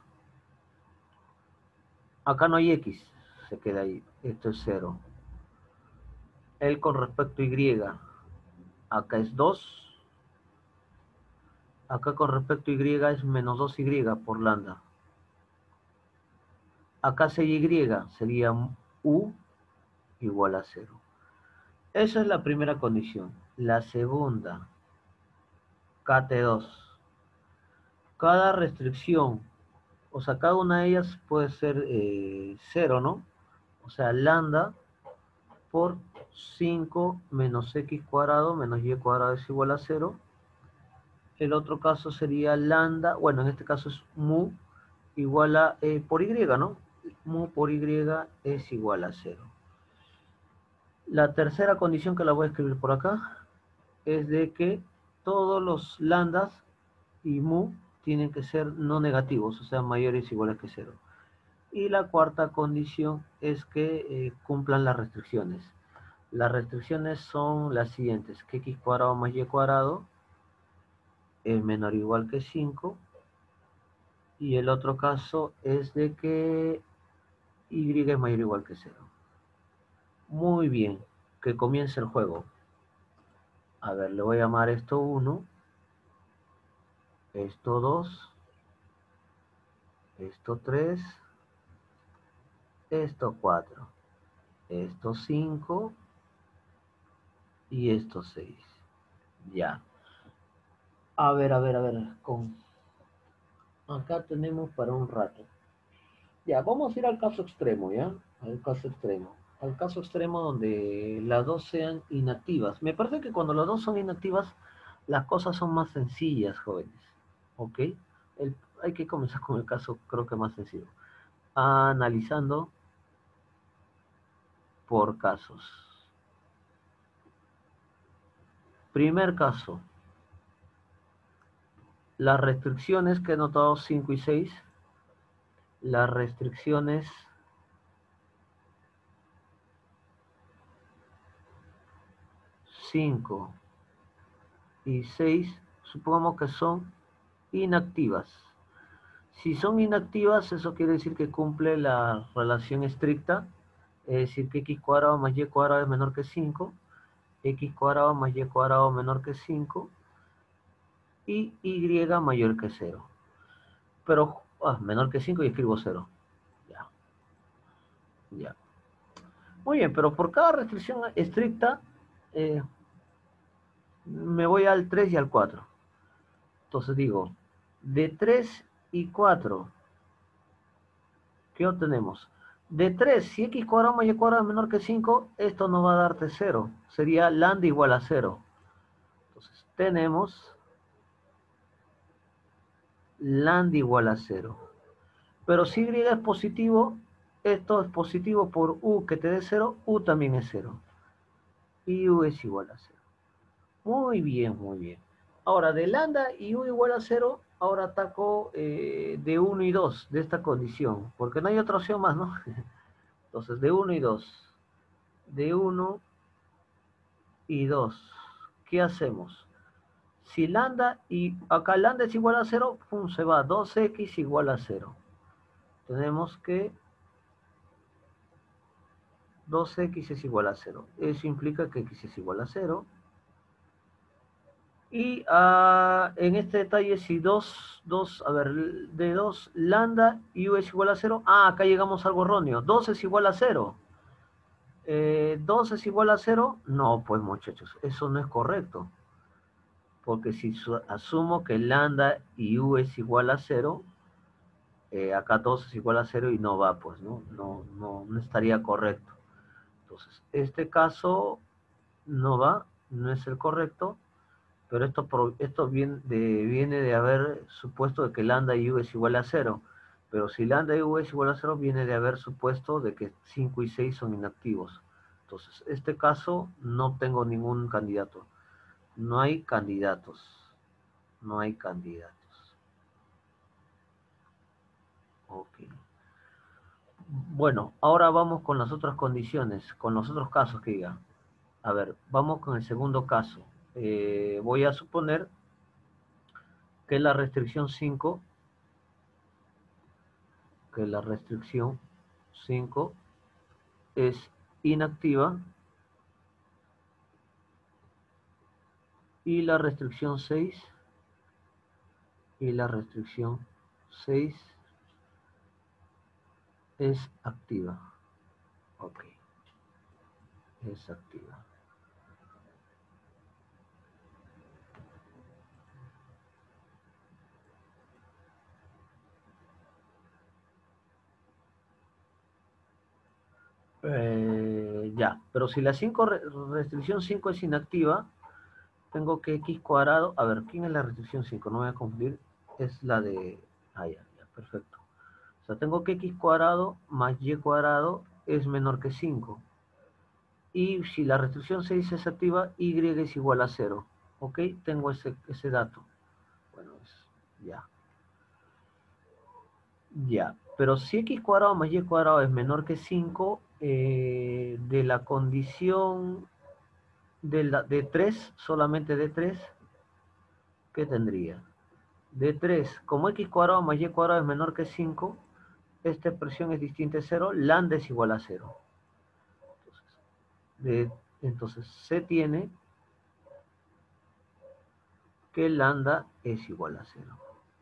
Acá no hay x, se queda ahí. Esto es 0. El con respecto a y, acá es 2. Acá con respecto a y es menos 2y por lambda. Acá se y, sería u igual a 0. Esa es la primera condición. La segunda, KT2. Cada restricción O sea, cada una de ellas puede ser 0, ¿no? O sea, lambda por 5 menos x cuadrado menos y cuadrado es igual a 0. El otro caso sería lambda, bueno, en este caso es mu igual a por y, ¿no? Mu por y es igual a 0. La tercera condición que la voy a escribir por acá es de que todos los lambdas y mu tienen que ser no negativos, o sea, mayores o iguales que 0. Y la cuarta condición es que cumplan las restricciones. Las restricciones son las siguientes, que x cuadrado más y cuadrado es menor o igual que 5. Y el otro caso es de que y es mayor o igual que 0. Muy bien, que comience el juego. A ver, le voy a llamar esto 1, esto 2, esto 3, esto 4, esto 5 y esto 6. Ya. A ver, acá tenemos para un rato. Ya, vamos a ir al caso extremo, ¿ya? Al caso extremo. Al caso extremo donde las dos sean inactivas. Me parece que cuando las dos son inactivas, las cosas son más sencillas, jóvenes. ¿Ok? Hay que comenzar con el caso, creo que más sencillo. Analizando por casos. Primer caso. Las restricciones que he notado 5 y 6. Las restricciones 5 y 6, supongamos que son inactivas. Si son inactivas, eso quiere decir que cumple la relación estricta, es decir, que x cuadrado más y cuadrado es menor que 5, x cuadrado más y cuadrado menor que 5, y y mayor que 0. Pero, menor que 5 y escribo 0. Ya, ya. Muy bien, pero por cada restricción estricta, me voy al 3 y al 4. Entonces digo, de 3 y 4, ¿qué obtenemos? De 3, si x cuadrado más y cuadrado es menor que 5, esto nos va a darte 0. Sería lambda igual a 0. Entonces tenemos lambda igual a 0. Pero si y es positivo, esto es positivo por u que te dé 0, u también es 0. Y u es igual a 0. Muy bien, muy bien. Ahora, de lambda y u igual a 0, ahora ataco de 1 y 2 de esta condición, porque no hay otra opción más, ¿no? Entonces, de 1 y 2. De 1 y 2. ¿Qué hacemos? Si lambda, y acá lambda es igual a 0, pum, se va 2x igual a 0. Tenemos que 2x es igual a 0. Eso implica que x es igual a 0. Y en este detalle, si de 2 lambda y u es igual a 0, acá llegamos a algo erróneo. 2 es igual a 0. 2 es igual a 0, no, pues muchachos, eso no es correcto. Porque si asumo que lambda y u es igual a 0, acá 2 es igual a 0 y no va, pues, no estaría correcto. Entonces, este caso no va, no es el correcto. Pero esto viene de haber supuesto de que lambda y u es igual a 0. Pero si lambda y u es igual a 0, viene de haber supuesto de que 5 y 6 son inactivos. Entonces, este caso no tengo ningún candidato. No hay candidatos. No hay candidatos. Ok. Bueno, ahora vamos con las otras condiciones, con los otros casos que diga. A ver, vamos con el segundo caso. Voy a suponer que la restricción 5 es inactiva y la restricción 6 es activa. Ok, es activa. Ya, pero si la 5 restricción 5 es inactiva, tengo que x cuadrado, a ver, ¿quién es la restricción 5? No voy a confundir, es la de, ya, perfecto. O sea, tengo que x cuadrado más y cuadrado es menor que 5. Y si la restricción 6 es activa, y es igual a 0. ¿Ok? Tengo ese dato. Bueno, ya. Ya, pero si x cuadrado más y cuadrado es menor que 5, de la condición de 3, solamente de 3, ¿qué tendría? De 3, como x cuadrado más y cuadrado es menor que 5, esta expresión es distinta de 0, lambda es igual a 0. Entonces se tiene que lambda es igual a 0.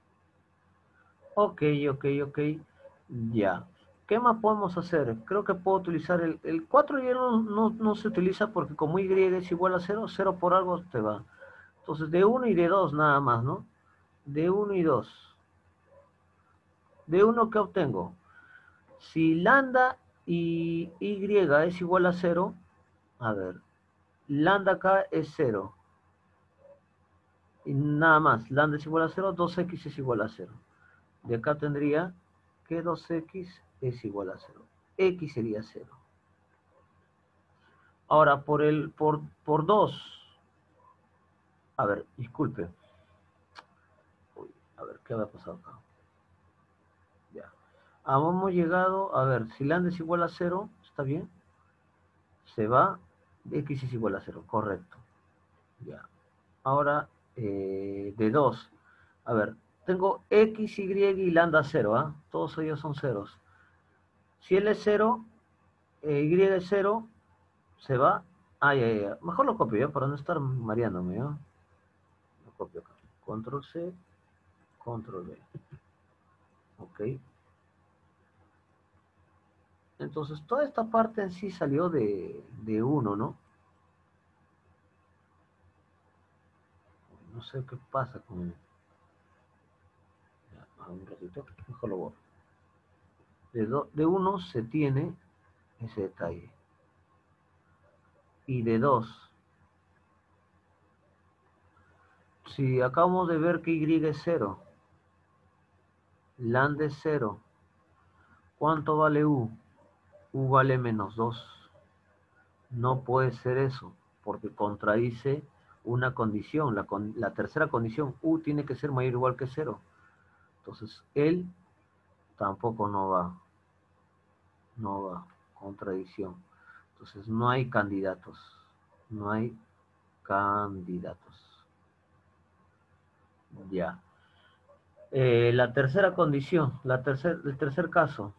Ok, ya. ¿Qué más podemos hacer? Creo que puedo utilizar el 4 y no se utiliza porque como y es igual a 0, 0 por algo te va. Entonces de 1 y de 2 nada más, ¿no? De 1 y 2. De 1, ¿qué obtengo? Si lambda y y es igual a 0, a ver, lambda acá es 0. Y nada más, lambda es igual a 0, 2x es igual a 0. De acá tendría que 2x es igual a 0. X sería 0. Ahora, por 2. A ver, disculpe. Uy, a ver, ¿qué había pasado acá? Ya. Hemos llegado, a ver, si lambda es igual a 0, ¿está bien? Se va, x es igual a 0, correcto. Ya. Ahora, de 2. A ver, tengo x, y y lambda 0, ¿ah? Todos ellos son ceros. Si él es 0, y es 0, se va. Ya. Mejor lo copio, ¿ya? Para no estar mareándome, ¿ya? Lo copio acá. Control C, Control V. Ok. Entonces, toda esta parte en sí salió de 1, ¿no? No sé qué pasa con él. Ya, un ratito, mejor lo borro. De 1 se tiene ese detalle. Y de 2. Si acabamos de ver que y es 0, lambda es 0, ¿cuánto vale u? U vale menos 2. No puede ser eso, porque contradice una condición. La tercera condición, u tiene que ser mayor o igual que 0. Entonces, él tampoco no va, contradicción. Entonces, no hay candidatos. No hay candidatos. Ya. La tercera condición, el tercer caso.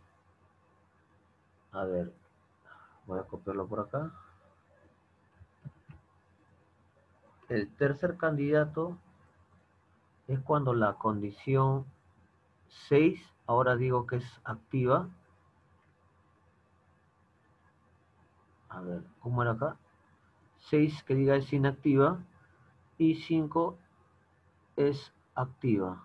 A ver, voy a copiarlo por acá. El tercer candidato es cuando la condición 6, ahora digo que es activa. A ver, ¿cómo era acá? 6 que diga es inactiva y 5 es activa.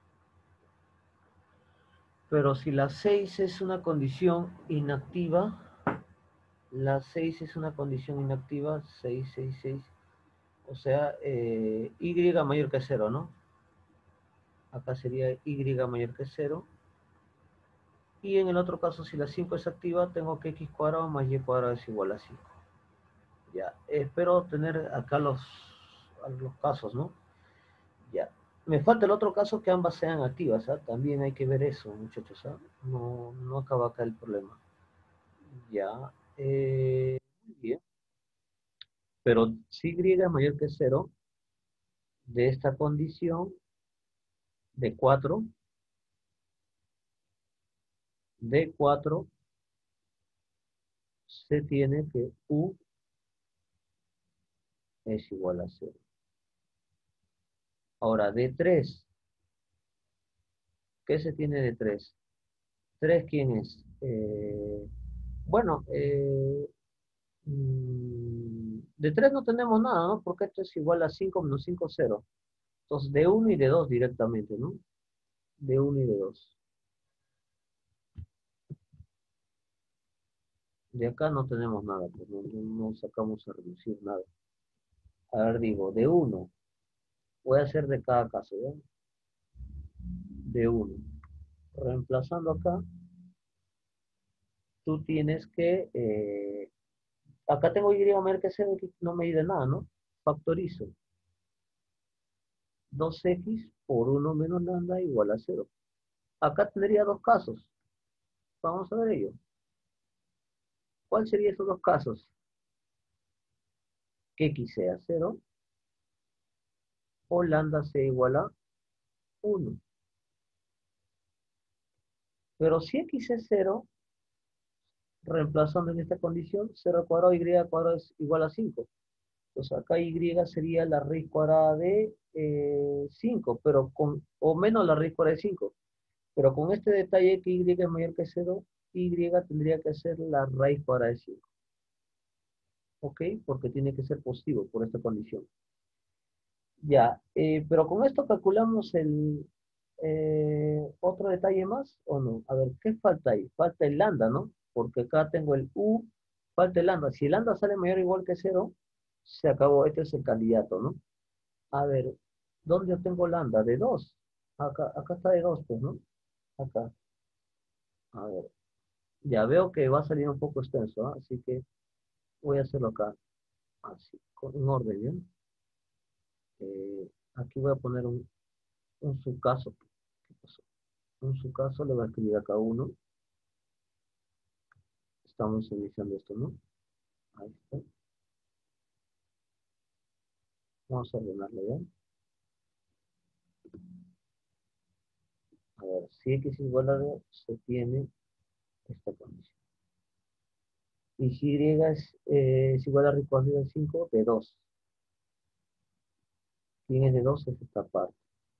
Pero si la 6 es una condición inactiva, la 6 es una condición inactiva, 6, 6, 6, o sea, y mayor que 0, ¿no? Acá sería y mayor que 0. Y en el otro caso, si la 5 es activa, tengo que x cuadrado más y cuadrado es igual a 5. Ya, espero tener acá los casos, ¿no? Ya. Me falta el otro caso que ambas sean activas, ¿ah? También hay que ver eso, muchachos, ¿ah? No acaba acá el problema. Ya, muy bien. Pero si y es mayor que 0, de esta condición de 4, se tiene que u es igual a 0. Ahora, de 3, ¿qué se tiene de 3? 3, ¿quién es? Bueno, de 3 no tenemos nada, ¿no? Porque esto es igual a 5 menos 5, 0. Entonces, de 1 y de 2 directamente, ¿no? De 1 y de 2. De acá no tenemos nada, pues no sacamos a reducir nada. A ver, digo, de 1. Voy a hacer de cada caso, ¿ya? De 1. Reemplazando acá, tú tienes que, acá tengo y mayor que 0, que no me dice nada, ¿no? Factorizo. 2x por 1 menos lambda igual a 0. Acá tendría dos casos. Vamos a ver ello. ¿Cuál serían esos dos casos? Que x sea 0 o lambda sea igual a 1. Pero si x es 0, reemplazando en esta condición, 0 al cuadrado y al cuadrado es igual a 5. Entonces acá y sería la raíz cuadrada de 5, pero o menos la raíz cuadrada de 5. Pero con este detalle que y es mayor que 0, y tendría que ser la raíz cuadrada de 5. ¿Ok? Porque tiene que ser positivo por esta condición. Ya, pero con esto calculamos el otro detalle más, ¿o no? A ver, ¿qué falta ahí? Falta el lambda, ¿no? Porque acá tengo el u, falta el lambda. Si el lambda sale mayor o igual que 0, se acabó, este es el candidato, ¿no? A ver, ¿dónde yo tengo lambda? De 2. Acá está de 2, pues, ¿no? Acá. A ver, ya veo que va a salir un poco extenso, ¿ah? Así que voy a hacerlo acá, así, en orden, ¿bien? Aquí voy a poner un subcaso. ¿Qué pasó? Un subcaso le voy a escribir acá 1. Estamos iniciando esto, ¿no? Ahí está. Vamos a ordenarlo ya. A ver, si x es igual a 2, se tiene esta condición. Y si y es igual a raíz cuadrada de 5, de 2. ¿Quién es de 2? Es esta parte.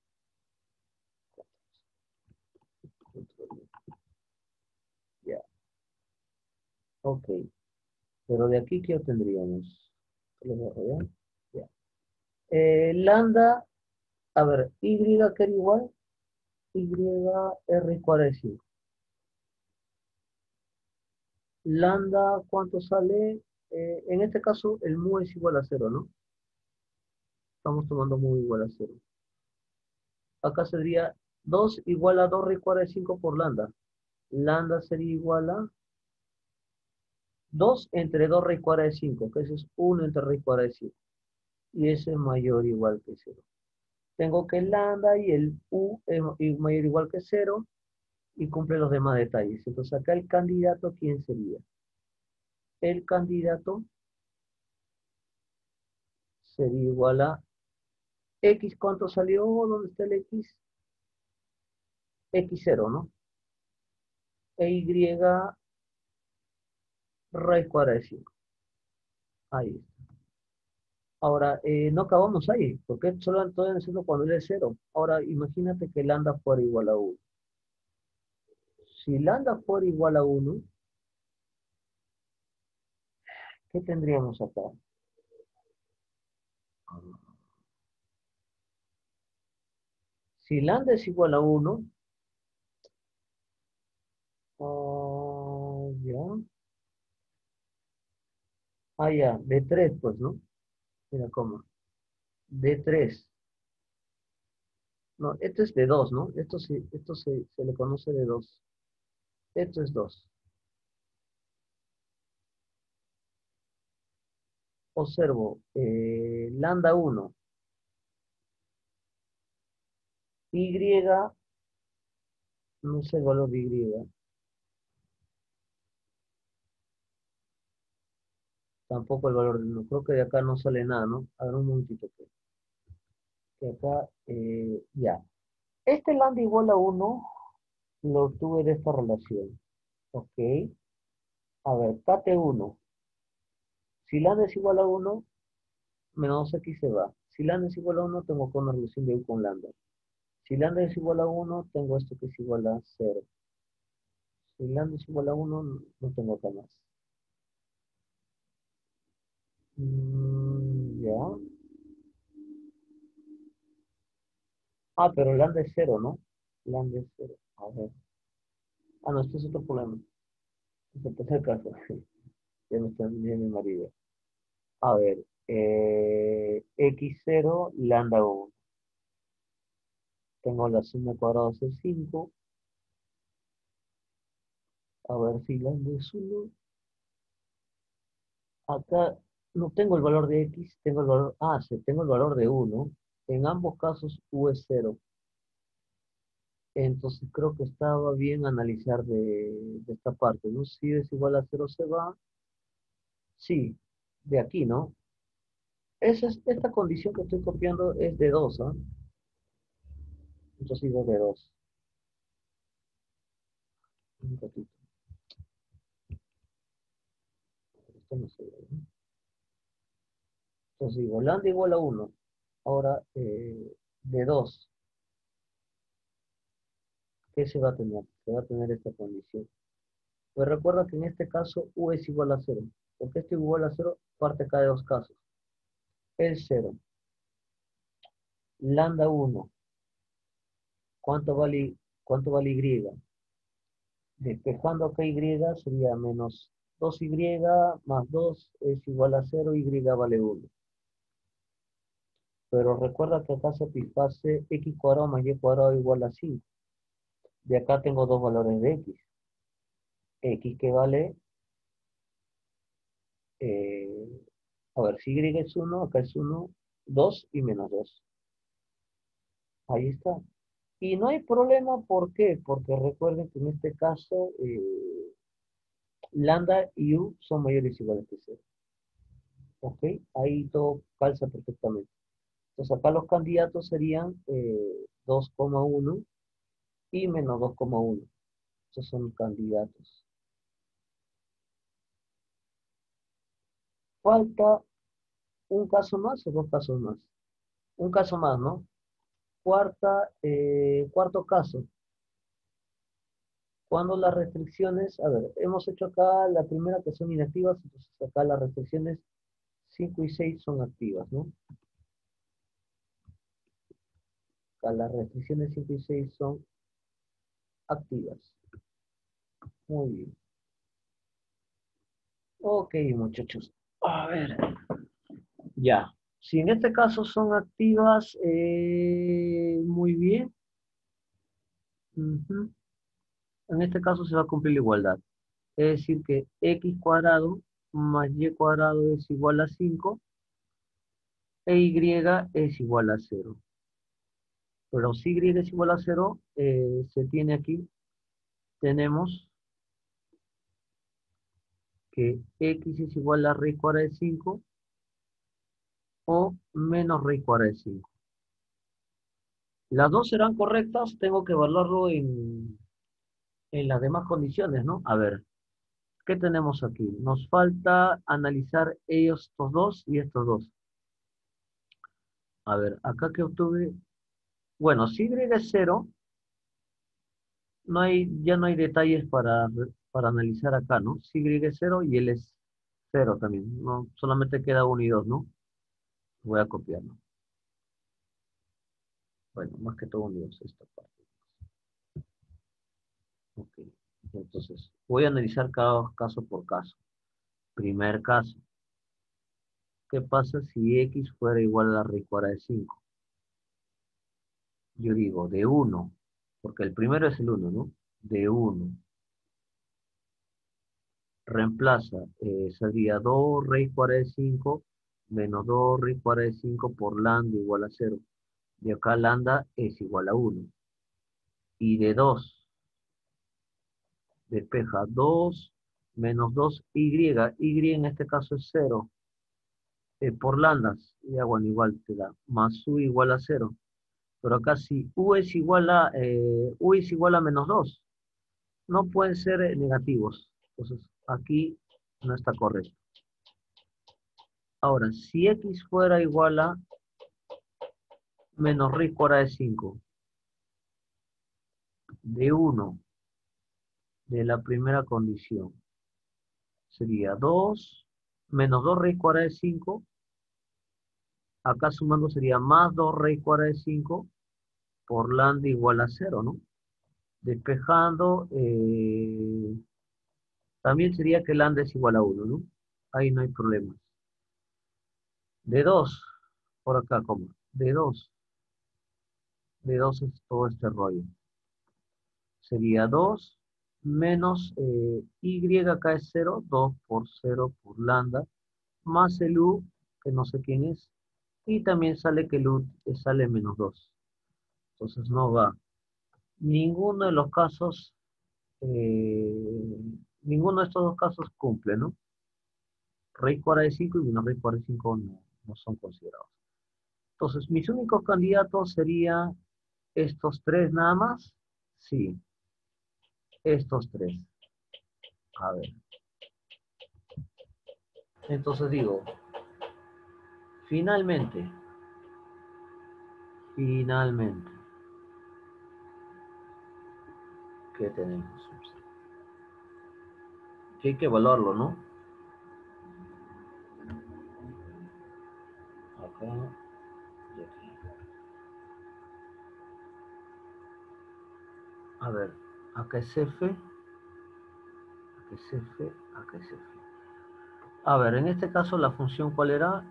Ya. Ok. Pero de aquí, ¿qué obtendríamos? Lo voy a arreglar. Ya. Lambda, a ver, y que era igual, y r cuadrada de 5. Lambda, ¿cuánto sale? En este caso, el mu es igual a 0, ¿no? Estamos tomando mu igual a 0. Acá sería 2 igual a 2 raíz cuadrada de 5 por lambda. Lambda sería igual a 2 entre 2 raíz cuadrada de 5, que eso es 1 entre raíz cuadrada de 5. Y ese es mayor o igual que 0. Tengo que el lambda y el u es mayor o igual que 0 y cumple los demás detalles. Entonces acá el candidato, ¿quién sería? El candidato sería igual a x, ¿cuánto salió? ¿Dónde está el x? X0, ¿no? E y raíz cuadrada de 5. Ahí está. Ahora, no acabamos ahí, porque solo estoy haciendo cuando él es 0. Ahora, imagínate que lambda fuera igual a 1. Si lambda fuera igual a 1, ¿qué tendríamos acá? Si lambda es igual a 1, ya. Ya, de 3, pues, ¿no? Mira cómo. De 3. No, esto es de 2, ¿no? Esto se le conoce de 2. Esto es 2. Observo, lambda 1. Y, no sé el valor de Y. Tampoco el valor de 1. Creo que de acá no sale nada, ¿no? A ver un momentito. Que acá, ya. Este lambda igual a 1 lo obtuve de esta relación. Ok. A ver, KT1. Si lambda es igual a 1, menos x se va. Si lambda es igual a 1, tengo con una relación de u con lambda. Si lambda es igual a 1, tengo esto que es igual a 0. Si lambda es igual a 1, no tengo acá más. Ya. Pero lambda es 0, ¿no? Lambda es 0. A ver. No, este es otro problema. Es el tercer caso. Ya me están viendo María. A ver, x0, lambda 1. Tengo la suma cuadrada de 5. A ver si lambda es 1. Acá no tengo el valor de x, tengo el valor, sí, tengo el valor de 1. En ambos casos u es 0. Entonces creo que estaba bien analizar de esta parte, ¿no? Si es igual a 0 se va. Sí, de aquí, ¿no? Esta condición que estoy copiando es de 2, ¿ah? Entonces digo de 2. Un ratito. Esto no se ve, ¿no? Entonces digo, lambda igual a 1. Ahora, de 2, ¿qué se va a tener? Se va a tener esta condición. Pues recuerda que en este caso u es igual a 0. Porque este igual a 0 parte acá de dos casos. Es 0. Lambda 1. ¿Cuánto vale y? Despejando acá y sería menos 2y más 2 es igual a 0, y vale 1. Pero recuerda que acá satisface x cuadrado más y cuadrado igual a 5. De acá tengo dos valores de x. X que vale, a ver, si y es 1, acá es 1, 2 y menos 2. Ahí está. Y no hay problema, ¿por qué? Porque recuerden que en este caso, lambda y u son mayores o iguales que 0. ¿Ok? Ahí todo calza perfectamente. Entonces acá los candidatos serían 2,1 y menos 2,1. Esos son candidatos. Falta un caso más o dos casos más. Un caso más, ¿no? Cuarto caso. Cuando las restricciones, a ver, hemos hecho acá la primera que son inactivas, entonces acá las restricciones 5 y 6 son activas, ¿no? Acá las restricciones 5 y 6 son activas. Muy bien. Ok, muchachos. A ver. Ya. Si en este caso son activas, muy bien. Ujú. En este caso se va a cumplir la igualdad. Es decir que x cuadrado más y cuadrado es igual a 5 e y es igual a 0. Pero si y es igual a 0, se tiene aquí, tenemos que x es igual a raíz cuadrada de 5 o menos raíz cuadrada de 5. Las dos serán correctas, tengo que evaluarlo en las demás condiciones, ¿no? A ver, ¿qué tenemos aquí? Nos falta analizar estos dos y estos dos. A ver, acá que obtuve, bueno, si y es 0, ya no hay detalles para analizar acá, ¿no? Si y es 0 y él es 0 también, no, solamente queda 1 y 2, ¿no? Voy a copiarlo. Bueno, más que todo 1 y 2, esta parte. Ok, entonces, voy a analizar cada caso por caso. Primer caso, ¿qué pasa si x fuera igual a la raíz cuadrada de 5? Yo digo, de 1, porque el primero es el 1, ¿no? De 1. Reemplaza, sería 2 raíz cuadrada de 5 menos 2 raíz cuadrada de 5 por lambda igual a 0. De acá lambda es igual a 1. Y de 2, despeja 2 menos 2y. Y en este caso es 0. Por lambdas, ya bueno, igual te da. Más u igual a 0. Pero acá si u es igual a menos 2. No pueden ser negativos. Entonces, aquí no está correcto. Ahora, si x fuera igual a menos raíz cuadrada de 5, de 1, de la primera condición, sería 2, menos 2 raíz cuadrada de 5, acá sumando sería más 2 raíz cuadrada de 5, por lambda igual a 0, ¿no? Despejando, también sería que lambda es igual a 1, ¿no? ahí no hay problemas. De 2 por acá, coma. De 2 es todo este rollo. Sería 2 menos y acá es 0, 2 por 0 por lambda, más el u, que no sé quién es, y también sale que el u sale menos 2. Entonces no va. Ninguno de los casos, eh, ninguno de estos dos casos cumple, ¿no? Raíz cuadrada de 5 y menos raíz cuadrada de 5 no son considerados. Entonces, mis únicos candidatos serían estos tres nada más. Sí, estos tres. A ver. Entonces digo, finalmente, ¿qué tenemos? Que hay que evaluarlo, ¿no? Acá y aquí. A ver, acá es F, acá es F, acá es F. A ver, en este caso la función, ¿cuál era?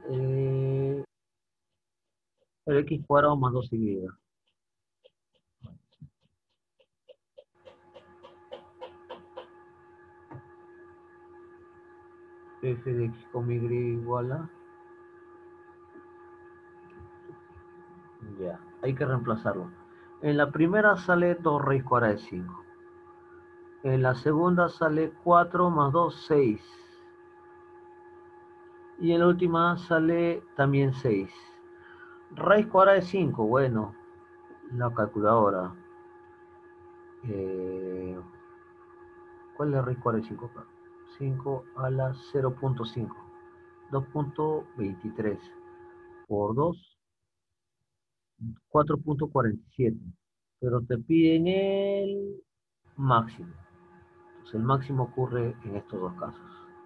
El x cuadrado más 2y. F de x, y igual a... Ya, hay que reemplazarlo. En la primera sale 2 raíz cuadrada de 5. En la segunda sale 4 más 2, 6. Y en la última sale también 6. Raíz cuadrada de 5, bueno, la calculadora. ¿Cuál es la raíz cuadrada de 5 acá? 5 a la 0.5. 2.23 por 2, 4.47. Pero te piden el máximo. Entonces el máximo ocurre en estos dos casos.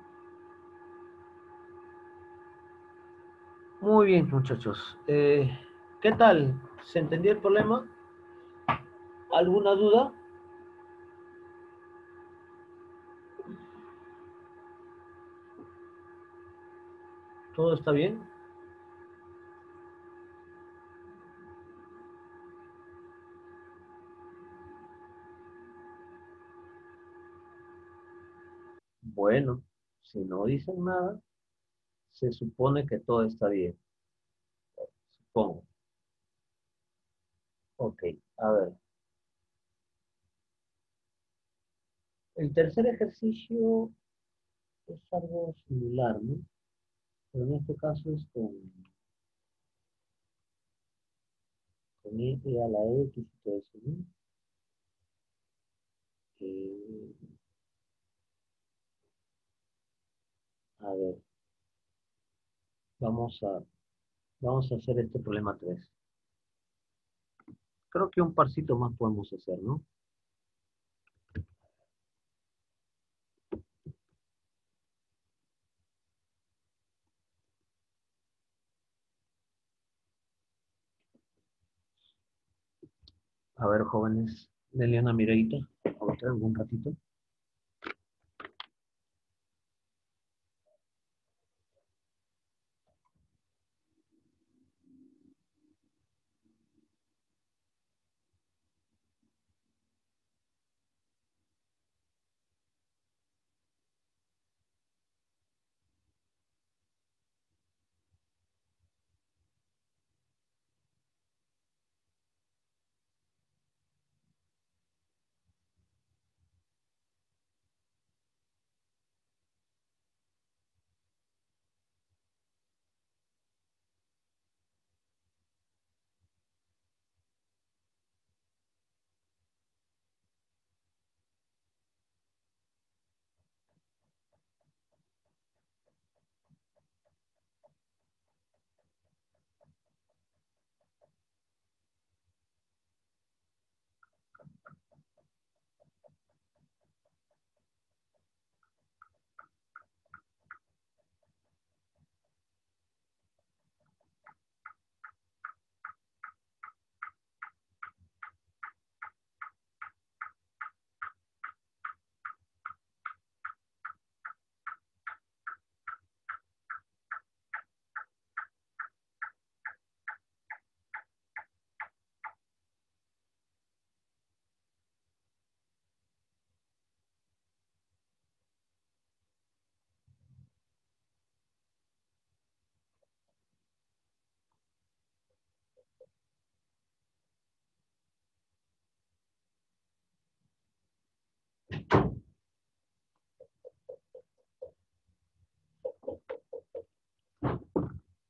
Muy bien, muchachos. ¿Qué tal? ¿Se entendió el problema? ¿Alguna duda? ¿Todo está bien? Bueno, si no dicen nada, se supone que todo está bien. Supongo. Ok, a ver. El tercer ejercicio es algo similar, ¿no? Pero en este caso es con e a la x y todo eso, ¿no? Eh, a ver, vamos a, vamos a hacer este problema 3. Creo que un parcito más podemos hacer, ¿no? A ver, jóvenes, denle una miradita. Ahorita algún ratito.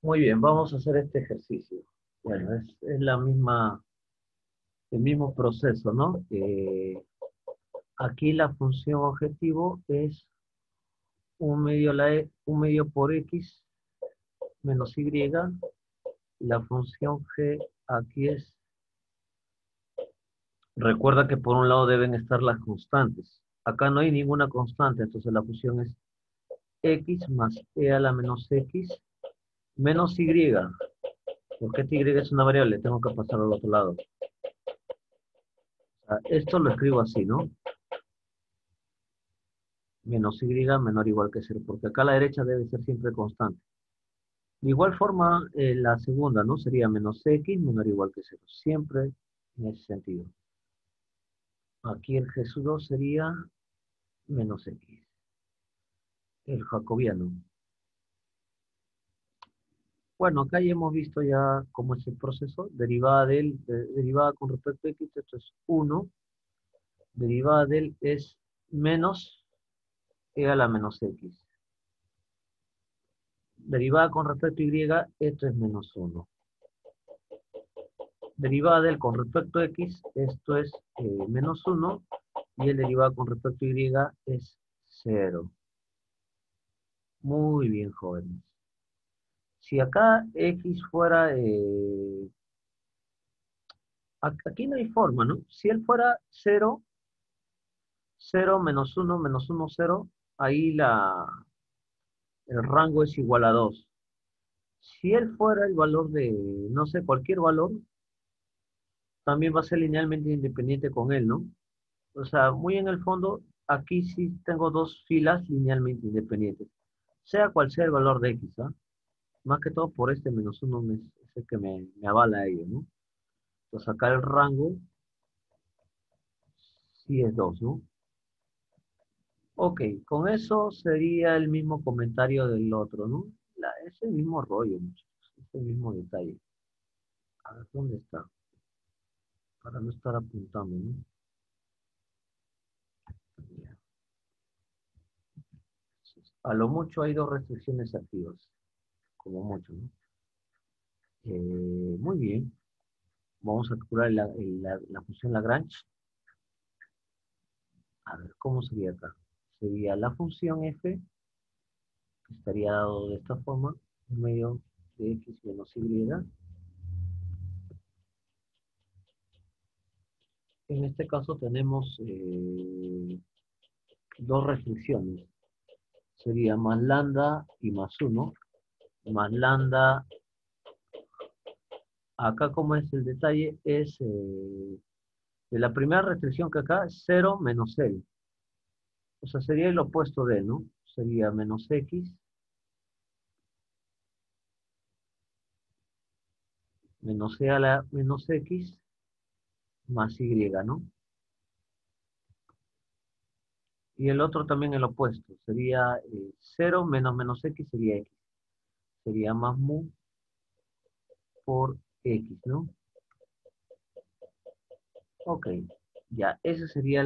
Muy bien, vamos a hacer este ejercicio. Bueno, es la misma, el mismo proceso, ¿no? Aquí la función objetivo es un medio por x menos y. La función g aquí es, recuerda que por un lado deben estar las constantes. Acá no hay ninguna constante, entonces la función es x más e a la menos x menos y. Porque esta y es una variable, tengo que pasar al otro lado. O sea, esto lo escribo así, ¿no? Menos y menor o igual que 0, porque acá a la derecha debe ser siempre constante. De igual forma, la segunda, ¿no? Sería menos x menor o igual que 0, siempre en ese sentido. Aquí el g sub 2 sería menos x, el jacobiano. Bueno, acá ya hemos visto ya cómo es el proceso. Derivada con respecto a x, esto es 1. Derivada del es menos e a la menos x. Derivada con respecto a y, esto es menos 1. Derivada del con respecto a x, esto es menos 1. Y el derivado con respecto a y es 0. Muy bien, jóvenes. Si acá x fuera... aquí no hay forma, ¿no? Si él fuera 0, 0 menos 1, 0, ahí el rango es igual a 2. Si él fuera el valor de, no sé, cualquier valor, también va a ser linealmente independiente con él, ¿no? O sea, muy en el fondo, aquí sí tengo dos filas linealmente independientes. Sea cual sea el valor de x, ¿ah? Más que todo por este menos 1 es el que me avala a ello, ¿no? Entonces acá el rango sí es 2, ¿no? Ok, con eso sería el mismo comentario del otro, ¿no? Es el mismo rollo, muchachos, es el mismo detalle. A ver, ¿dónde está? Para no estar apuntando, ¿no? A lo mucho hay dos restricciones activas, como mucho, ¿no? Muy bien. Vamos a calcular la función Lagrange. A ver, ¿cómo sería acá? Sería la función f, que estaría dado de esta forma, medio de x menos y. En este caso tenemos dos restricciones. Sería más lambda y más 1. Más lambda, acá como es el detalle, es de la primera restricción que acá es 0 menos L. O sea, sería el opuesto de, ¿no? Sería menos x menos e a la menos x más y, ¿no? Y el otro también el opuesto. Sería 0 menos x sería x. Sería más mu por x, ¿no? Ok. Ya, esa sería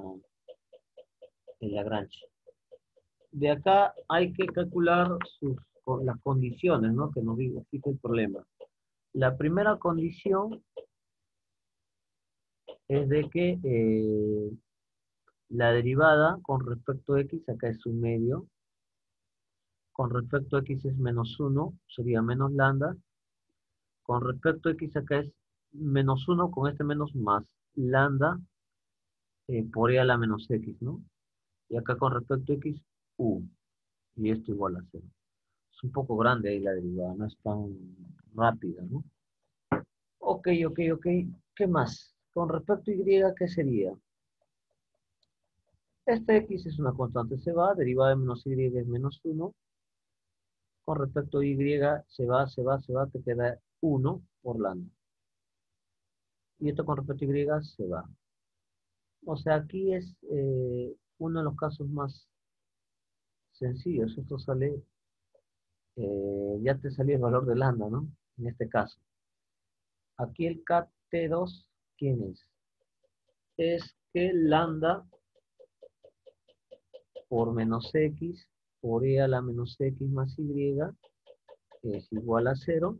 el Lagrange. De acá hay que calcular las condiciones, ¿no? Que nos explica el problema. La primera condición es de que la derivada con respecto a x, acá es un medio, con respecto a x es menos 1, sería menos lambda, con respecto a x acá es menos 1, con este menos más lambda por e a la menos x, ¿no? Y acá con respecto a x, u, y esto igual a 0. Es un poco grande ahí la derivada, no es tan rápida, ¿no? Ok. ¿Qué más? Con respecto a y, ¿qué sería? Este x es una constante, se va, derivada de menos y es menos 1. Con respecto a y, se va, te queda 1 por lambda. Y esto con respecto a y se va. O sea, aquí es uno de los casos más sencillos. Esto sale, ya te salió el valor de lambda, ¿no? En este caso. Aquí el kt2, ¿quién es? Es que lambda por menos x por e a la menos x más y es igual a 0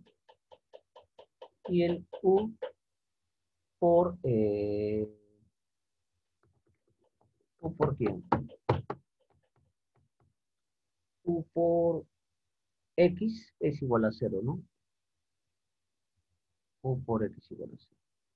y el U por, ¿U por quién? U por X es igual a 0, ¿no? U por X igual a 0.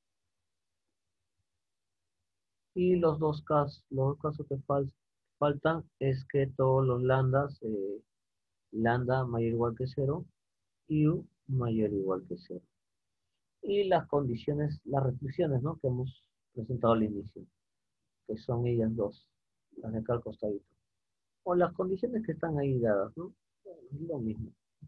Y los dos casos que faltan es que todos los lambdas, lambda mayor o igual que 0 y U mayor o igual que 0. Y las condiciones, las restricciones, ¿no? Que hemos presentado al inicio, que son ellas dos, las de acá al costadito. O las condiciones que están ahí dadas, ¿no? Es lo mismo.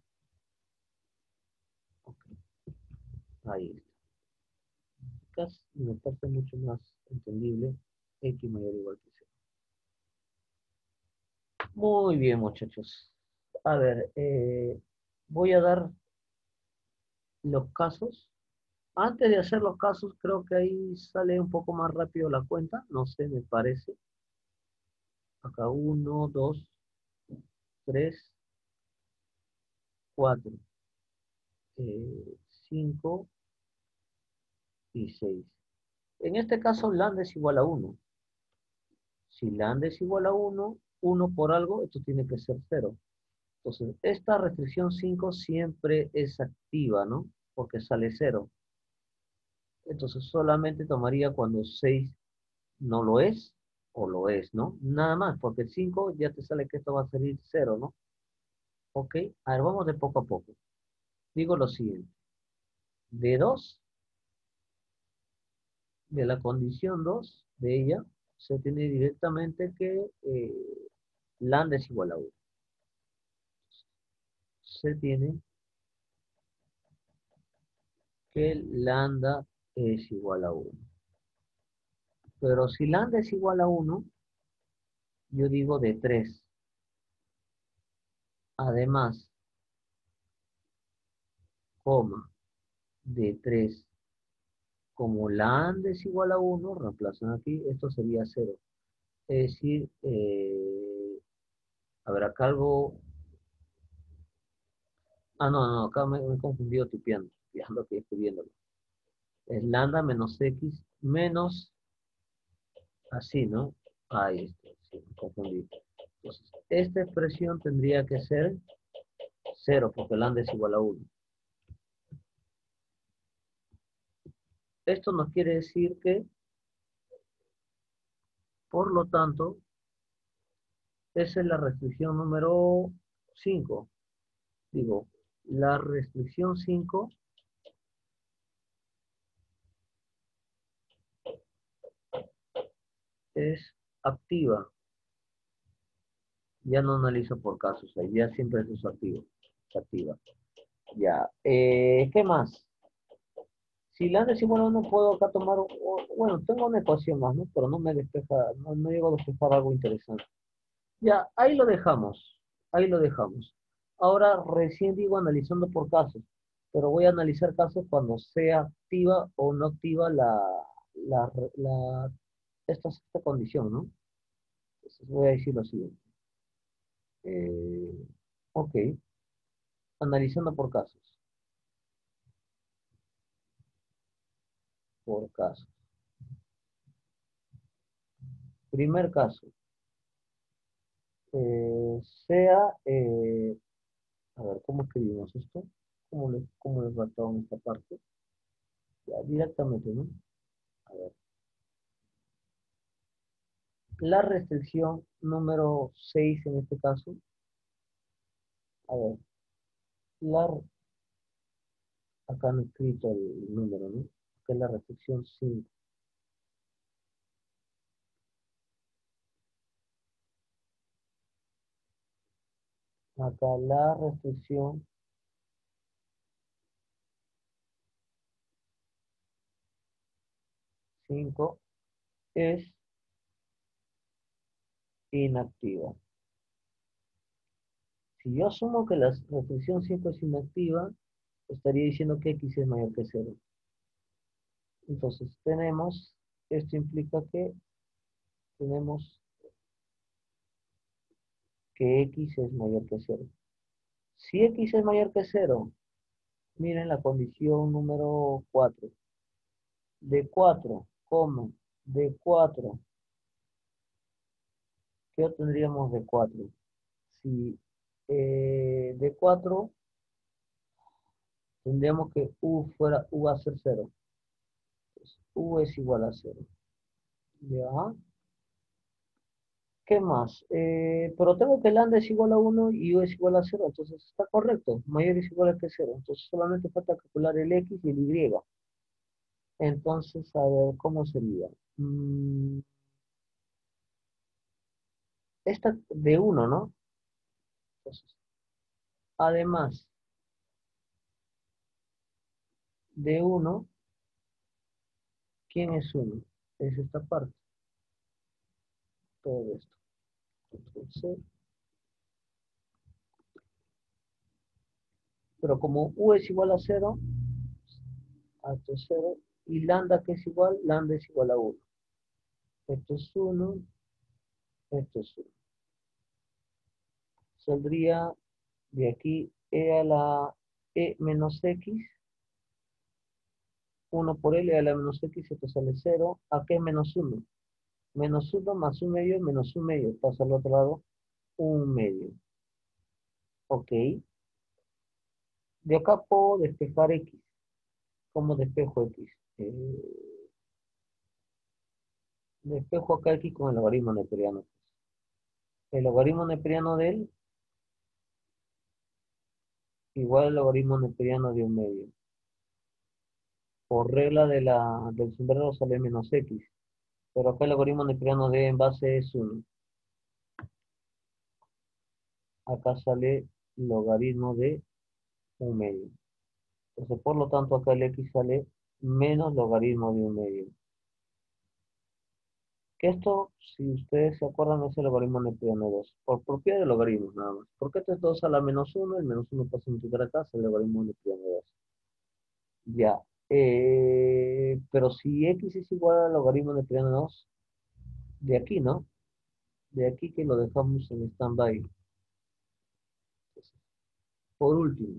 Okay. Ahí está. Acá me parece mucho más entendible X mayor o igual que 0. Muy bien, muchachos. A ver, voy a dar los casos. Antes de hacer los casos, creo que ahí sale un poco más rápido la cuenta. No sé, me parece. Acá 1, 2, 3, 4, 5 y 6. En este caso, lambda es igual a 1. Si lambda es igual a 1, 1 por algo, esto tiene que ser 0. Entonces, esta restricción 5 siempre es activa, ¿no? Porque sale 0. Entonces, solamente tomaría cuando 6 no lo es o lo es, ¿no? Nada más, porque el 5 ya te sale que esto va a salir 0, ¿no? Ok, a ver, vamos de poco a poco. Digo lo siguiente. De 2, de la condición 2 de ella, se tiene directamente que lambda es igual a 1. Se tiene que lambda es igual a 1. Pero si lambda es igual a 1, yo digo de 3. Además, coma, de 3. Como lambda es igual a 1, reemplazan aquí, esto sería 0. Es decir, a ver, acá algo... Ah, no, no, acá me he confundido tipeando, fijando aquí escribiéndolo. Es lambda menos x menos, así, ¿no? Ahí está, sí, me confundí. Entonces, esta expresión tendría que ser 0, porque lambda es igual a 1. Esto nos quiere decir que, por lo tanto, esa es la restricción número 5. Digo, la restricción 5 es activa. Ya no analizo por casos, ahí ya siempre es activo. Se activa. Ya. ¿Qué más? Si lambda es igual a 1, puedo acá tomar, bueno, tengo una ecuación más, ¿no? Pero no me despeja, no llego a despejar algo interesante. Ya, ahí lo dejamos. Ahí lo dejamos. Ahora recién digo analizando por casos, pero voy a analizar casos cuando sea activa o no activa esta condición, ¿no? Entonces voy a decir lo siguiente. Ok, analizando por casos. Por casos. Primer caso. Sea, a ver, ¿cómo escribimos esto? ¿Cómo les en esta parte? Ya, directamente, ¿no? A ver. La restricción número 6 en este caso. A ver, acá han escrito el número, ¿no? Que es la restricción 5. Acá la restricción 5 es inactiva. Si yo asumo que la restricción 5 es inactiva, estaría diciendo que X es mayor que 0. Entonces esto implica que tenemos que X es mayor que 0. Si x es mayor que 0, miren la condición número 4. De 4, de 4, ¿qué obtendríamos de 4? Si de 4 tendríamos que u va a ser 0. Entonces, u es igual a 0. ¿Ya? ¿Qué más? Pero tengo que lambda es igual a 1 y u es igual a 0, entonces está correcto. Mayor es igual a que 0. Entonces solamente falta calcular el x y el y. Entonces, a ver, ¿cómo sería? Esta de 1, ¿no? Entonces, además de 1, ¿quién es 1? Es esta parte. Todo esto. Entonces, pero como u es igual a 0, esto es 0, y lambda que es igual, lambda es igual a 1. Esto es 1, esto es 1. Saldría de aquí e a la e menos x, 1 por l a la menos x, esto sale 0. ¿A qué menos 1? Menos 1 más 1 medio, menos 1 medio. Pasa al otro lado, 1 medio. Ok. De acá puedo despejar x. ¿Cómo despejo x? Despejo acá x con el logaritmo neperiano. El logaritmo neperiano de él igual al logaritmo neperiano de 1 medio. Por regla del sombrero sale menos x. Pero acá el logaritmo neperiano de en base es 1. Acá sale logaritmo de 1 medio. Entonces, por lo tanto, acá el x sale menos logaritmo de 1 medio. Que esto, si ustedes se acuerdan, es el logaritmo neperiano de 2. Por propiedad de logaritmos, nada más. Porque esto es 2 a la menos 1, el menos 1 pasa a multiplicar acá, es el logaritmo neperiano de 2. Ya. Pero si x es igual al logaritmo neperiano de 2, de aquí, ¿no? De aquí que lo dejamos en stand-by. Por último,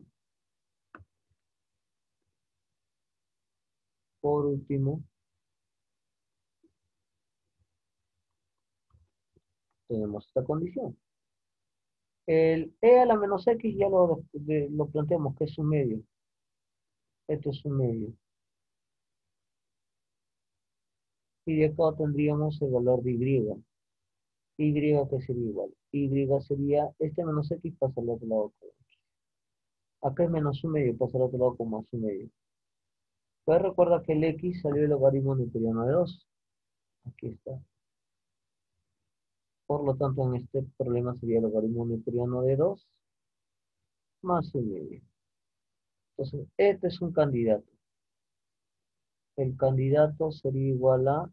tenemos esta condición. El e a la menos x ya lo planteamos que es un medio. Esto es un medio. Y de acá tendríamos el valor de y. Y que sería igual. Y sería, este menos x pasa al otro lado. Acá es menos un medio, pasa al otro lado como más un medio. Pues recuerda que el x salió del logaritmo neperiano de 2. Aquí está. Por lo tanto, en este problema sería el logaritmo neperiano de 2 más un medio. Entonces, este es un candidato. El candidato sería igual a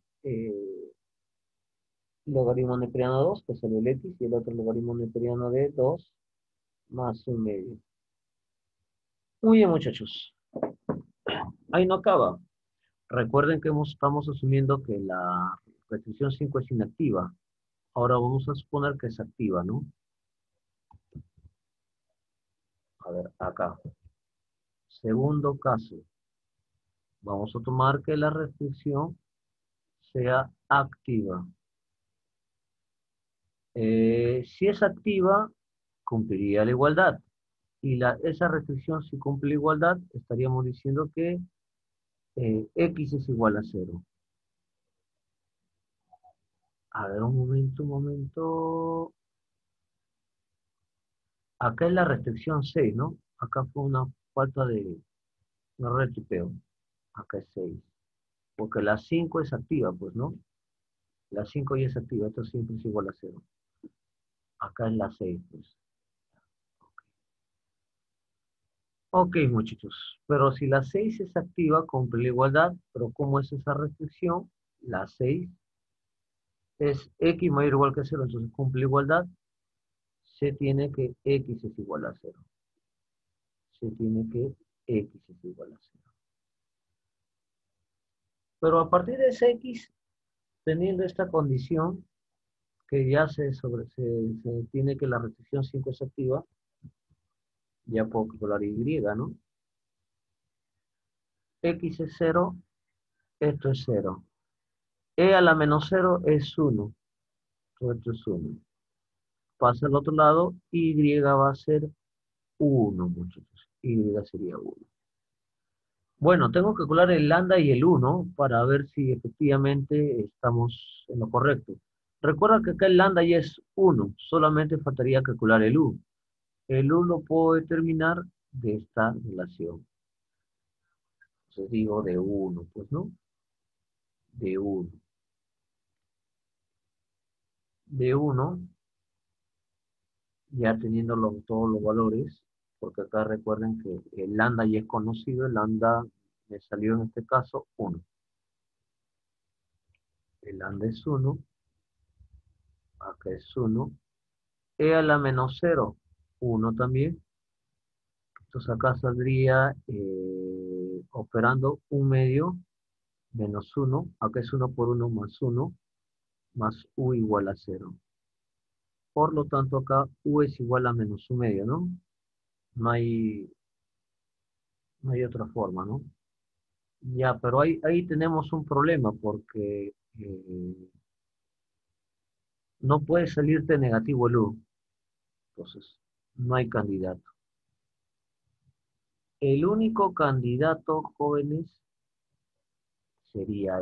logaritmo neperiano de 2, que salió el x, y el otro logaritmo neperiano de 2 más un medio. Muy bien, muchachos. Ahí no acaba. Recuerden que estamos asumiendo que la restricción 5 es inactiva. Ahora vamos a suponer que es activa, ¿no? A ver, acá. Segundo caso. Vamos a tomar que la restricción sea activa. Si es activa, cumpliría la igualdad. Y esa restricción, si cumple la igualdad, estaríamos diciendo que x es igual a 0. A ver, un momento. Acá es la restricción 6, ¿no? Acá fue una falta de un retipeo. Acá es 6. Porque la 5 es activa, pues, ¿no? La 5 ya es activa, esto siempre es igual a 0. Acá es la 6, pues. Ok, muchachos. Pero si la 6 es activa, cumple la igualdad. Pero ¿cómo es esa restricción? La 6 es x mayor o igual que 0, entonces cumple la igualdad. Se tiene que x es igual a 0. Se tiene que x es igual a 0. Pero a partir de ese x, teniendo esta condición, que ya se tiene que la restricción 5 es activa, Ya puedo calcular y, ¿no? X es 0, esto es 0. E a la menos 0 es 1. Todo esto es 1. Pasa al otro lado, y va a ser 1, muchachos. Y sería 1. Bueno, tengo que calcular el lambda y el 1 para ver si efectivamente estamos en lo correcto. Recuerda que acá el lambda ya es 1, solamente faltaría calcular el u. El u lo puedo determinar de esta relación. Entonces digo de 1, pues, ¿no? De 1. De 1, ya teniendo todos los valores, porque acá recuerden que el lambda ya es conocido, el lambda me salió en este caso 1. El lambda es 1, acá es 1. E a la menos 0, 1 también. Entonces acá saldría operando 1 medio menos 1. Acá es 1 por 1 más 1, más u igual a 0. Por lo tanto acá u es igual a menos 1 medio, ¿no? No hay otra forma, ¿no? Ya, pero ahí tenemos un problema porque no puede salirte negativo el u. Entonces, no hay candidato. El único candidato, jóvenes, sería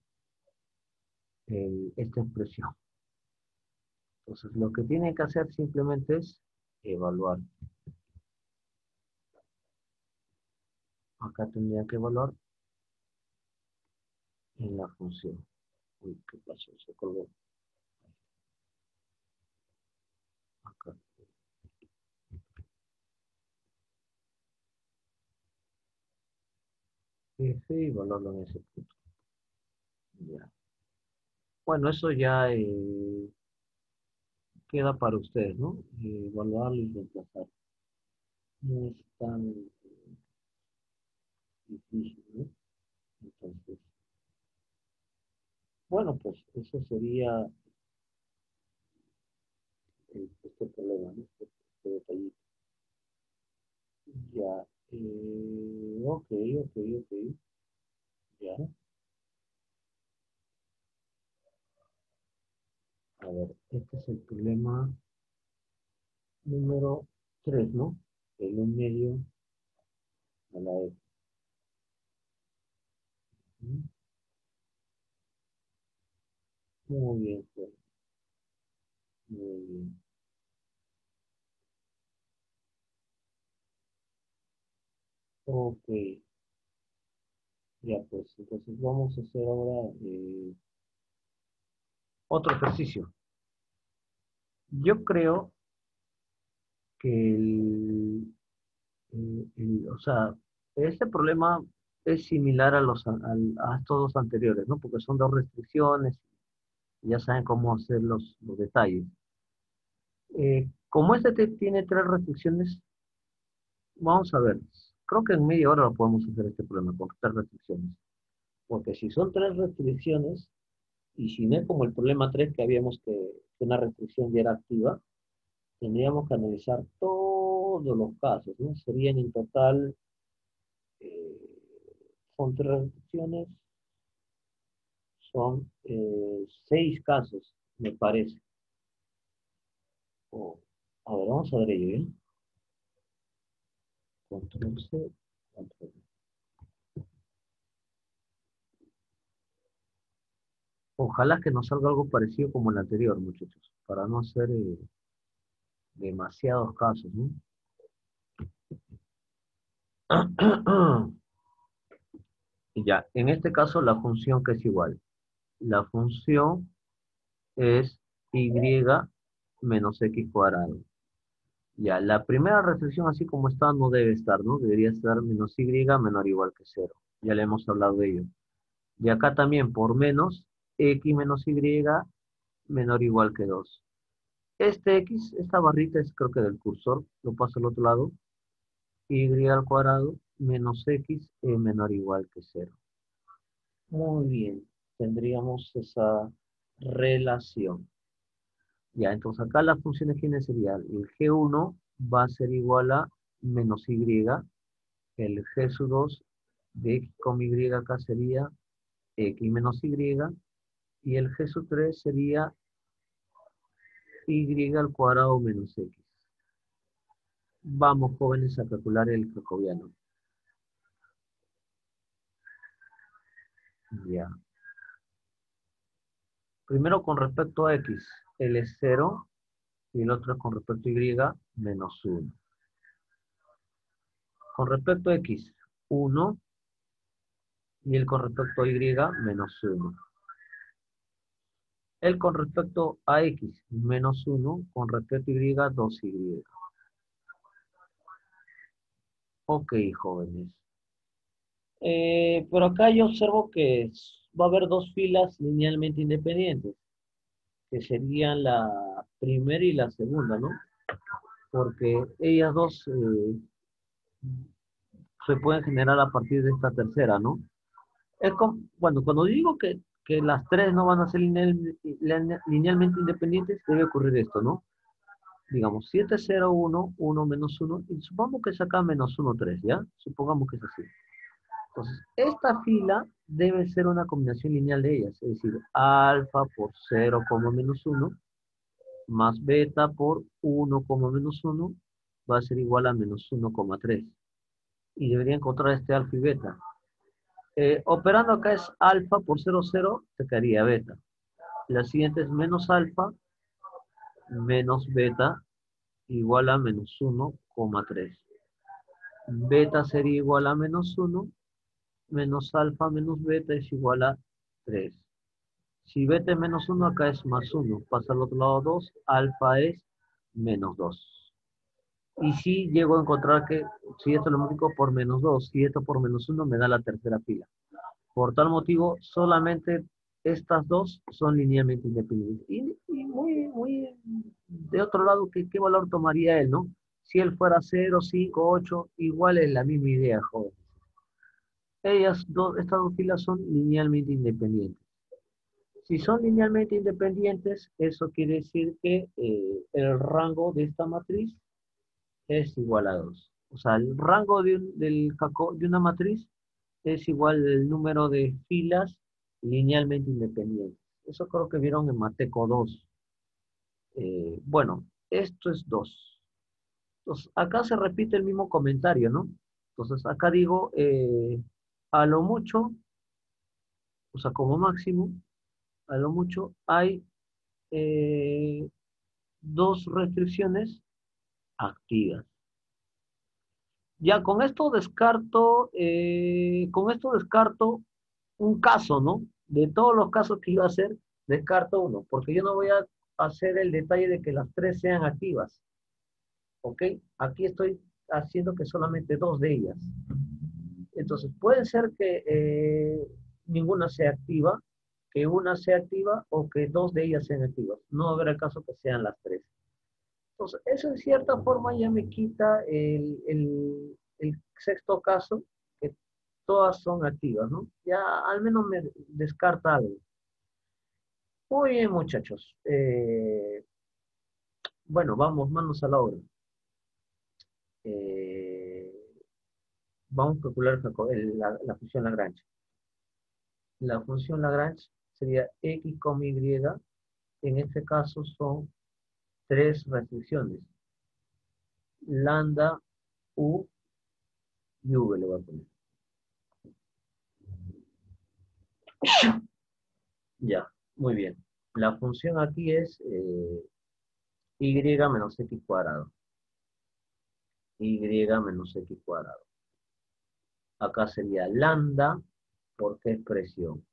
esta expresión. Entonces, lo que tiene que hacer simplemente es evaluar. Acá tendría que evaluar en la función. Uy, ¿qué pasó? Se colgó. Acá. F y evaluarlo en ese punto. Ya. Bueno, eso ya queda para ustedes, ¿no? Evaluarlo y reemplazar. No es tan difícil, ¿no? Entonces, bueno, pues eso sería este problema, ¿no? Este detallito. Ya, ok, ya. A ver, este es el problema número 3, ¿no? El 1 medio a la F. Muy bien, pues. Muy bien. Ok, ya pues, entonces vamos a hacer ahora otro ejercicio. Yo creo que o sea, este problema es similar a estos dos anteriores, ¿no? Porque son dos restricciones, y ya saben cómo hacer los detalles. Como este tiene tres restricciones, vamos a ver. Creo que en media hora lo podemos hacer este problema con tres restricciones. Porque si son tres restricciones, y si no es como el problema 3 que habíamos que una restricción ya era activa, tendríamos que analizar todos los casos, ¿no? Serían en total, eh, son tres restricciones, son 6 casos, me parece. A ver, vamos a ver ello, ¿eh? Control C, control V. Ojalá que nos salga algo parecido como el anterior, muchachos, para no hacer demasiados casos, ¿no? Ya, en este caso la función que es igual. La función es y menos x cuadrado. Ya, la primera restricción así como está no debe estar, ¿no? Debería estar menos y menor o igual que 0. Ya le hemos hablado de ello. Y acá también por menos x menos y menor o igual que 2. Este x, esta barrita es creo que del cursor, lo paso al otro lado. Y al cuadrado menos x menor o igual que 0. Muy bien, tendríamos esa relación. Ya, entonces acá las funciones, ¿quiénes serían? El G1 va a ser igual a menos y, el G sub 2 de X, Y acá sería X menos y el G sub 3 sería Y al cuadrado menos X. Vamos, jóvenes, a calcular el jacobiano. Ya. Primero con respecto a X, L es 0 y el otro es con respecto a Y, menos 1. Con respecto a X, 1 y el con respecto a Y, menos 1. El con respecto a X, menos 1, con respecto a Y, 2Y. Ok, jóvenes. Pero acá yo observo que va a haber dos filas linealmente independientes, que serían la primera y la segunda, ¿no? Porque ellas dos se pueden generar a partir de esta tercera, ¿no? Es como, bueno, cuando digo que las tres no van a ser linealmente independientes, debe ocurrir esto, ¿no? Digamos, 7, 0, 1, 1 menos 1, y supongamos que es acá menos 1, 3, ¿ya? Supongamos que es así. Entonces, esta fila debe ser una combinación lineal de ellas, es decir, alfa por 0, menos 1, más beta por 1, menos 1, va a ser igual a menos 1,3. Y debería encontrar este alfa y beta. Operando acá es alfa por 0, 0, te quedaría beta. La siguiente es menos alfa, menos beta, igual a menos 1,3. Beta sería igual a menos 1, menos alfa menos beta es igual a 3. Si beta es menos 1, acá es más 1. Pasa al otro lado 2, alfa es menos 2. Y si llego a encontrar que si esto lo multiplico por menos 2, si esto por menos 1, me da la tercera fila. Por tal motivo, solamente estas dos son linealmente independientes. Y muy de otro lado, ¿qué valor tomaría él, no? Si él fuera 0, 5, 8, igual es la misma idea, joven. Estas dos filas son linealmente independientes. Si son linealmente independientes, eso quiere decir que el rango de esta matriz es igual a 2. O sea, el rango de una matriz es igual al número de filas linealmente independientes. Eso creo que vieron en Mateco 2. Bueno, esto es 2. Entonces, acá se repite el mismo comentario, ¿no? Entonces, acá digo, a lo mucho, o sea, como máximo, a lo mucho hay dos restricciones activas. Ya con esto descarto un caso, ¿no? De todos los casos que iba a hacer, descarto uno, porque yo no voy a hacer el detalle de que las tres sean activas, ¿ok? Aquí estoy haciendo que solamente dos de ellas. Entonces, puede ser que ninguna sea activa, que una sea activa o que dos de ellas sean activas. No habrá caso que sean las tres. Entonces, eso en cierta forma ya me quita el sexto caso, que todas son activas, ¿no? Ya al menos me descarta algo. Muy bien, muchachos. Bueno, vamos, manos a la obra. Eh, Vamos a calcular la función Lagrange. La función Lagrange sería X, Y. En este caso son tres restricciones. Lambda, U y V le voy a poner. Ya, muy bien. La función aquí es y menos x cuadrado. Y menos x cuadrado. Acá sería lambda, porque es presión.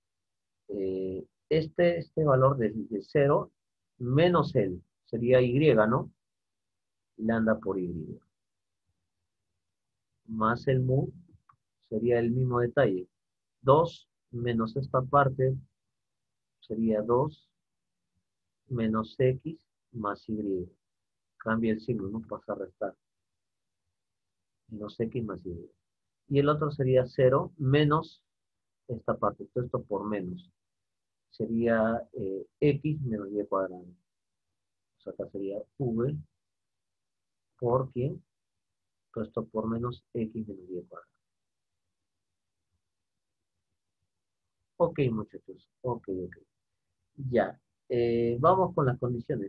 Este valor de 0 menos el sería y, ¿no? Lambda por y. Más el mu sería el mismo detalle. 2 menos esta parte sería 2 menos x más y. Cambia el signo, no pasa a restar. Menos x más y. Y el otro sería 0 menos esta parte. Todo esto por menos. Sería x menos y cuadrado. O sea, acá sería v por ¿quién? Todo esto por menos x menos y cuadrado. Ok, muchachos. Ok. Ya. Vamos con las condiciones.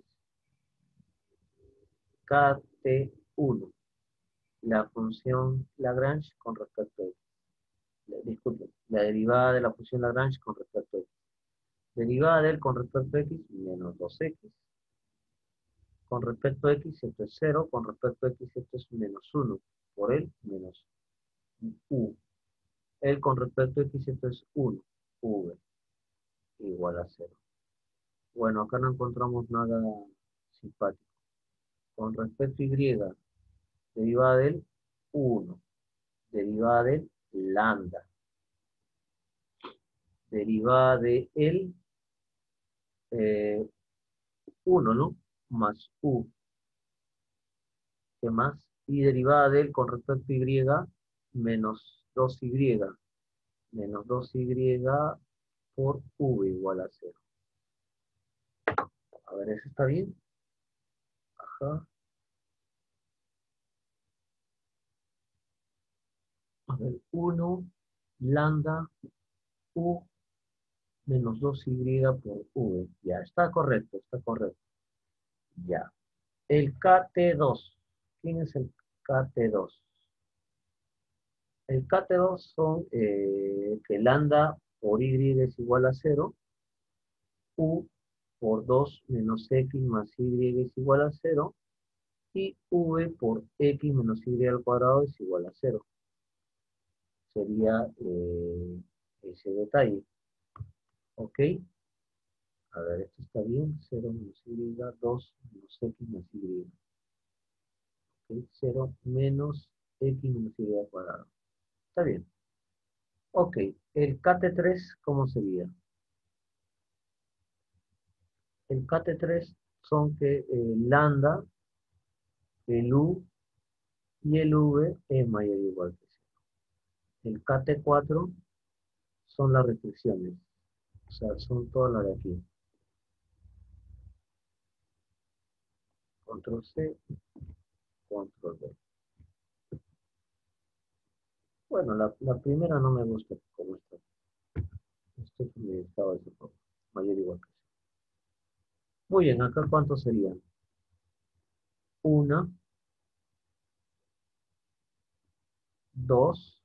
KT1. La función Lagrange con respecto a x. Disculpen, la derivada de la función Lagrange con respecto a x. Derivada de él con respecto a x, menos 2x. Con respecto a x, esto es 0. Con respecto a x, esto es menos 1. Por él, menos u. El con respecto a x, esto es 1. V igual a 0. Bueno, acá no encontramos nada simpático. Con respecto a y, derivada del 1. Derivada del lambda. Derivada de el 1, ¿no? Más u. ¿Qué más? Y derivada de él con respecto a y, menos 2y. Menos 2y por v igual a 0. A ver, ¿eso está bien? Ajá. A ver, 1 lambda u menos 2y por v. Ya, está correcto, está correcto. Ya. El KT2. ¿Quién es el KT2? El KT2 son que lambda por y es igual a 0, u por 2 menos x más y es igual a 0, y v por x menos y al cuadrado es igual a 0. Sería ese detalle. ¿Ok? A ver, esto está bien. 0 menos y, 2 menos x más y. ¿Ok? 0 menos x menos y al cuadrado. Está bien. Ok, el KT3, ¿cómo sería? El KT3 son que lambda, el u y el v es mayor o igual que 0. El KT4 son las restricciones. O sea, son todas las de aquí. Control C, Control V. Bueno, la primera no me gusta como está. Esto es mi estado de forma. Mayor o igual que 0. Muy bien, acá ¿cuántos serían? 1, 2,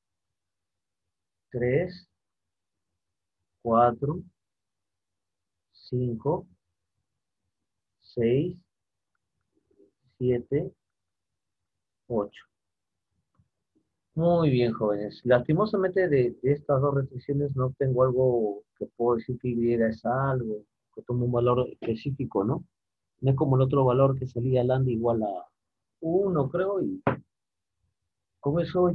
3, 4, 5, 6, 7, 8. Muy bien, jóvenes. Lastimosamente de estas dos restricciones no tengo algo que puedo decir que Y es algo, que tome un valor específico, ¿no? No es como el otro valor que salía lambda igual a 1, creo, y con eso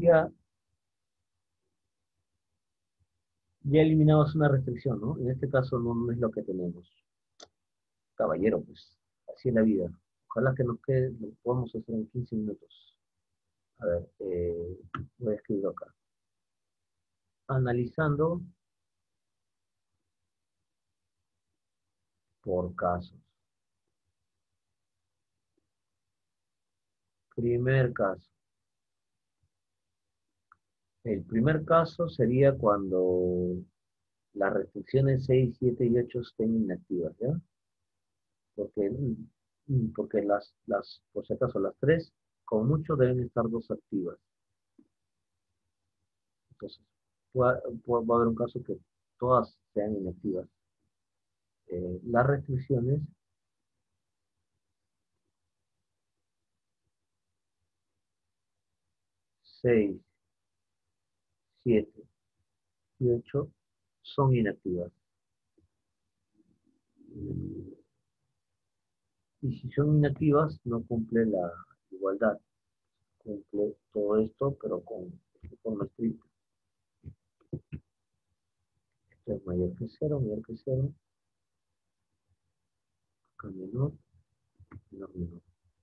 ya eliminamos una restricción, ¿no? En este caso no es lo que tenemos. Caballero, pues, así es la vida. Ojalá que nos quede, lo podamos hacer en 15 minutos. A ver, voy a escribirlo acá. Analizando por casos. Primer caso. El primer caso sería cuando las restricciones 6, 7 y 8 estén inactivas, ¿ya? Porque por si acaso, las 3, con mucho deben estar 2 activas. Entonces, va a haber un caso que todas sean inactivas. Las restricciones 6, 7 y 8 son inactivas. Y si son inactivas, no cumple la igualdad. Cumple todo esto, pero de forma estricta. Esto es mayor que 0, menor que 0. Acá menor, menor.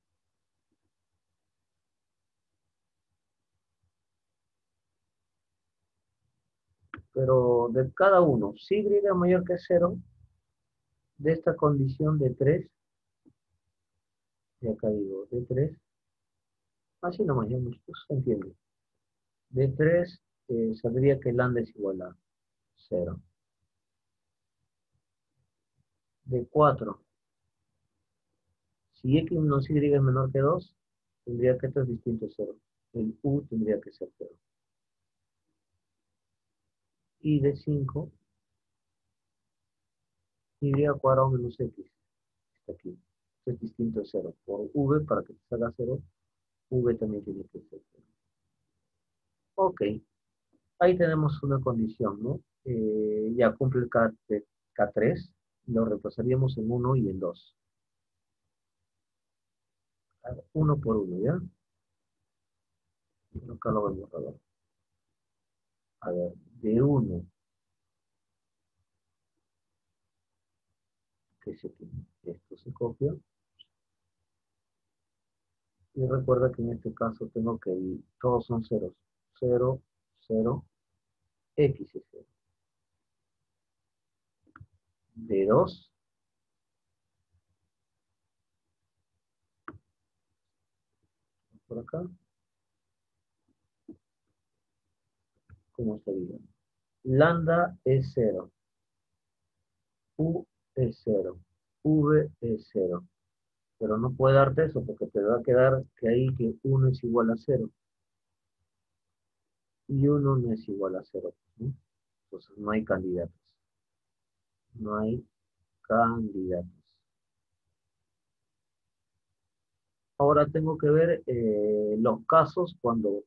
Pero de cada uno, si y es mayor que 0, de esta condición de 3, y acá digo de 3, Así nomás, ya muchachos, se entiende. De 3 saldría que lambda es igual a 0. De 4, si x menos y es menor que 2, tendría que esto es distinto a 0. El u tendría que ser 0. Y de 5, y cuadrado menos x. Está aquí. Esto es distinto a 0. Por v, para que te salga 0, v también tiene que ser 0. Ok. Ahí tenemos una condición, ¿no? Ya cumple el K3, lo reemplazaríamos en 1 y en 2. 1 por 1, ¿ya? Acá lo vemos, a ver. A ver, de 1, que se tiene. Esto se copia. Y recuerda que en este caso tengo que ir, todos son ceros. 0, 0, x es 0. De 2, por acá, ¿cómo sería? Lambda es 0. U es 0. V es 0. Pero no puede darte eso porque te va a quedar que ahí que 1 es igual a 0. Y 1 no es igual a 0. ¿No? Entonces no hay candidatos. No hay candidatos. Ahora tengo que ver los casos cuando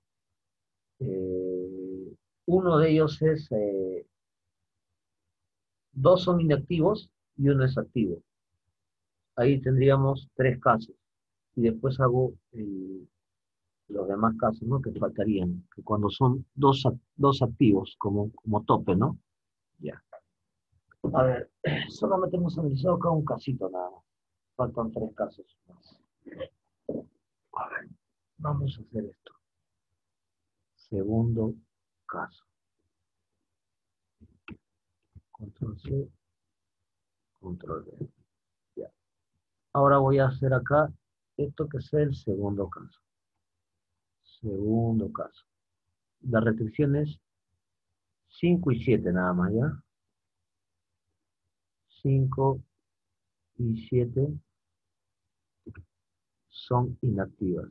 uno de ellos es, dos son inactivos y uno es activo. Ahí tendríamos 3 casos. Y después hago los demás casos, ¿no? Que faltarían, que cuando son dos activos como tope, ¿no? Ya. A ver, solamente hemos analizado acá un casito nada más. Faltan 3 casos más. A ver, vamos a hacer esto. Segundo caso. Control C, Control V. Ya. Ahora voy a hacer acá esto que es el segundo caso. Segundo caso. La restricción es 5 y 7 nada más, ¿ya? 5 y 7 son inactivas.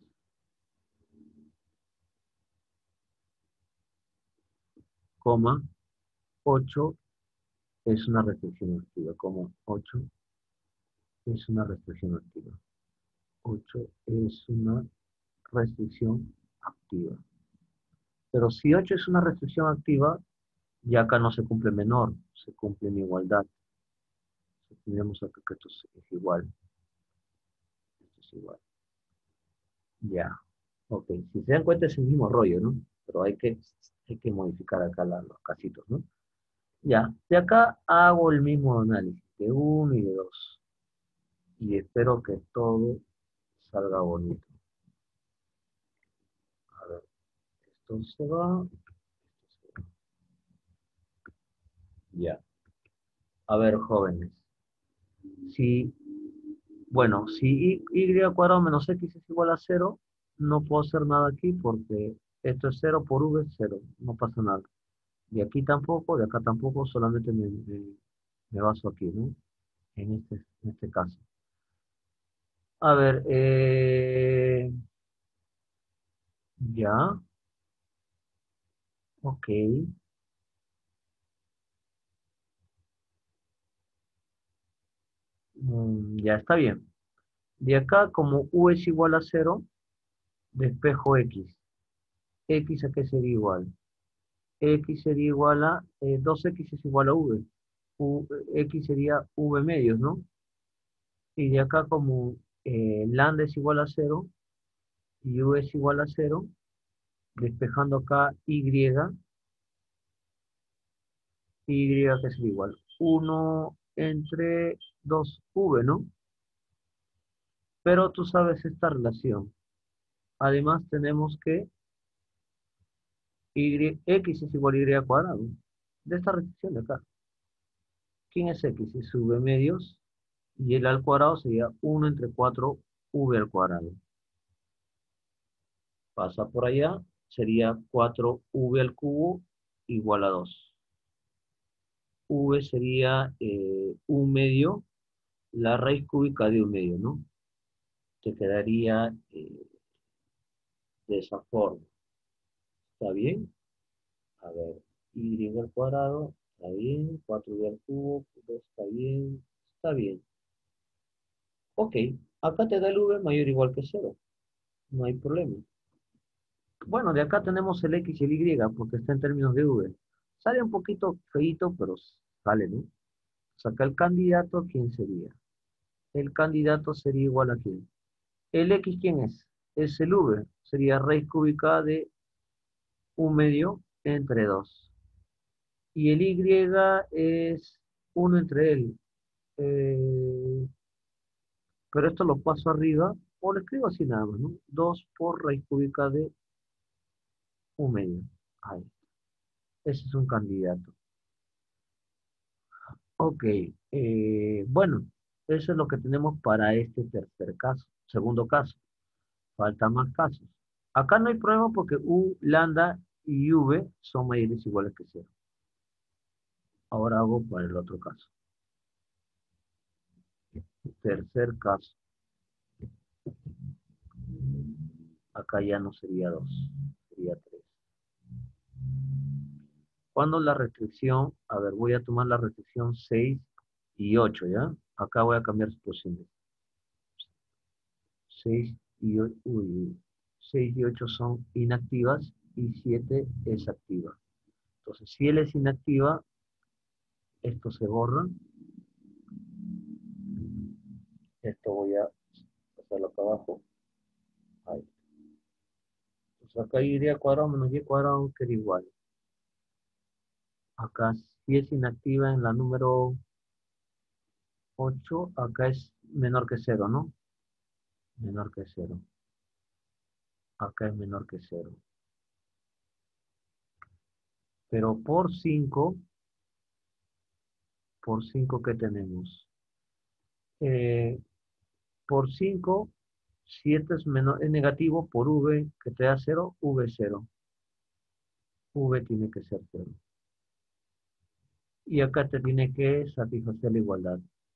Coma, 8 es una restricción activa. Coma, 8 es una restricción activa. 8 es una restricción activa. Pero si 8 es una restricción activa, ya acá no se cumple menor, se cumple en igualdad. Tenemos acá que esto es igual. Esto es igual. Ya. Ok. Si se dan cuenta es el mismo rollo, ¿no? Pero hay que modificar acá los casitos, ¿no? Ya. De acá hago el mismo análisis de 1 y de 2. Y espero que todo salga bonito. A ver. Esto se va. Ya. A ver, jóvenes. Si, bueno, si y cuadrado menos x es igual a 0, no puedo hacer nada aquí porque esto es 0 por v es 0. No pasa nada. De aquí tampoco, de acá tampoco, solamente me baso aquí, ¿no? En este caso. A ver, ya, ok. Ya está bien. De acá, como u es igual a 0, despejo x. ¿X a qué sería igual? X sería igual a 2x es igual a v. X sería v medios, ¿no? Y de acá como lambda es igual a 0 y u es igual a 0, despejando acá y que sería igual 1 entre 2v, ¿no? Pero tú sabes esta relación. Además tenemos que x es igual a y cuadrado. De esta restricción de acá. ¿Quién es x? Es v medios y el al cuadrado sería 1 entre 4v al cuadrado. pasa por allá, sería 4v al cubo igual a 2. V sería 1 medio, la raíz cúbica de 1 medio, ¿no? Te quedaría de esa forma. ¿Está bien? A ver, y al cuadrado, está bien, 4v al cubo, está bien, está bien. Ok, acá te da el v mayor o igual que 0, no hay problema. Bueno, de acá tenemos el x y el y, porque está en términos de v. Sale un poquito feíto, pero sale, ¿no? Saca el candidato, ¿quién sería? El candidato sería igual a ¿quién? ¿El x quién es? Es el v, sería raíz cúbica de 1 medio entre 2. Y el y es 1 entre él. Eh, pero esto lo paso arriba, o lo escribo así nada más, ¿no? 2 por raíz cúbica de 1 medio. Ahí. Ese es un candidato. Ok, bueno, eso es lo que tenemos para este tercer caso, segundo caso. Faltan más casos. Acá no hay problema porque U, lambda y V son mayores o iguales que 0. Ahora hago para el otro caso. Tercer caso. Acá ya no sería 2, sería 3. Cuando la restricción, a ver, voy a tomar la restricción 6 y 8, ¿ya? Acá voy a cambiar su posición. 6 y 8, 6 y 8 son inactivas y 7 es activa. Entonces, si él es inactiva, esto se borra. Esto voy a hacerlo acá abajo. Ahí. Entonces acá y cuadrado menos y cuadrado queda igual. Acá si es inactiva en la número 8, acá es menor que 0, ¿no? Menor que 0. Acá es menor que 0. Pero por 5, ¿qué tenemos? Por 5, 7 es negativo por V, que te da 0, V 0. V tiene que ser 0. Y acá te tiene que satisfacer la igualdad.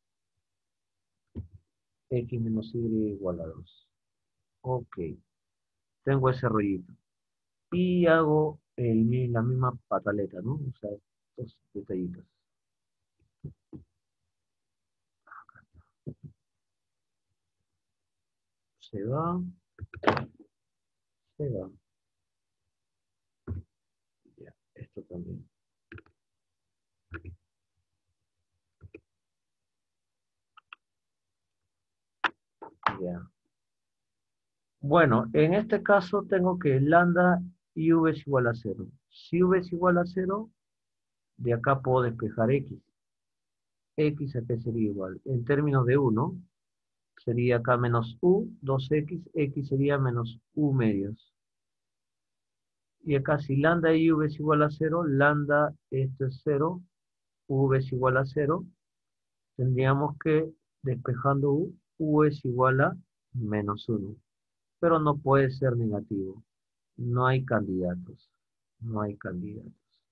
X menos Y igual a 2. Ok. Tengo ese rollito. Y hago la misma pataleta, ¿no? O sea, estos detallitos. Se va. Se va. Ya, esto también. Ya. Bueno, en este caso tengo que lambda y v es igual a 0. Si v es igual a 0, de acá puedo despejar x. X acá sería igual. En términos de 1, sería acá menos u, 2x, x sería menos u medios. Y acá si lambda y v es igual a 0, lambda esto es 0, v es igual a 0, tendríamos que, despejando u es igual a menos 1. Pero no puede ser negativo. No hay candidatos. No hay candidatos.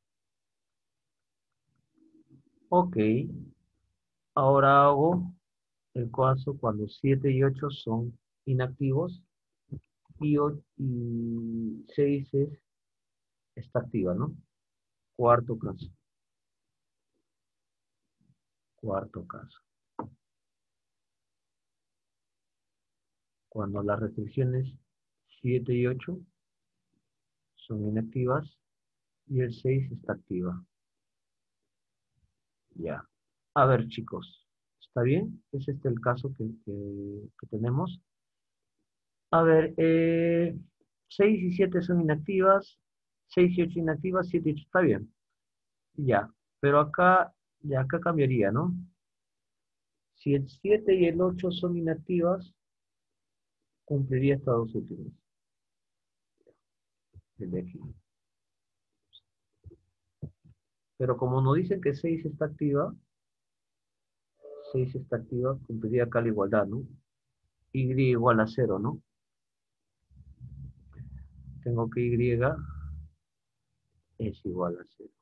Ok. Ahora hago el caso cuando 7 y 8 son inactivos y 6 está activa, ¿no? Cuarto caso. Cuarto caso. Cuando las restricciones 7 y 8 son inactivas y el 6 está activa. Ya. A ver, chicos. ¿Está bien? Es este el caso que tenemos. A ver, 6 y 7 son inactivas. 6 y 8 inactivas, 7 y 8 está bien. Ya. Pero acá, de acá cambiaría, ¿no? Si el 7 y el 8 son inactivas, cumpliría estas dos últimas. El de aquí. Pero como nos dicen que 6 está activa, cumpliría acá la igualdad, ¿no? Y igual a 0, ¿no? tengo que y es igual a 0.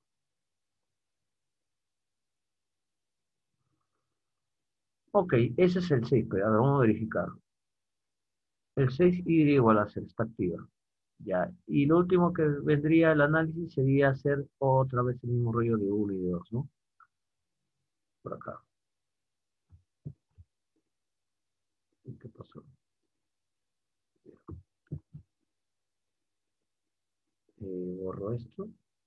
Ok, ese es el 6, pero ahora vamos a verificar. El 6 y igual a 0, está activa. Ya, y lo último que vendría el análisis sería hacer otra vez el mismo rollo de 1 y de 2, ¿no? Por acá. ¿Y qué pasó? Borro esto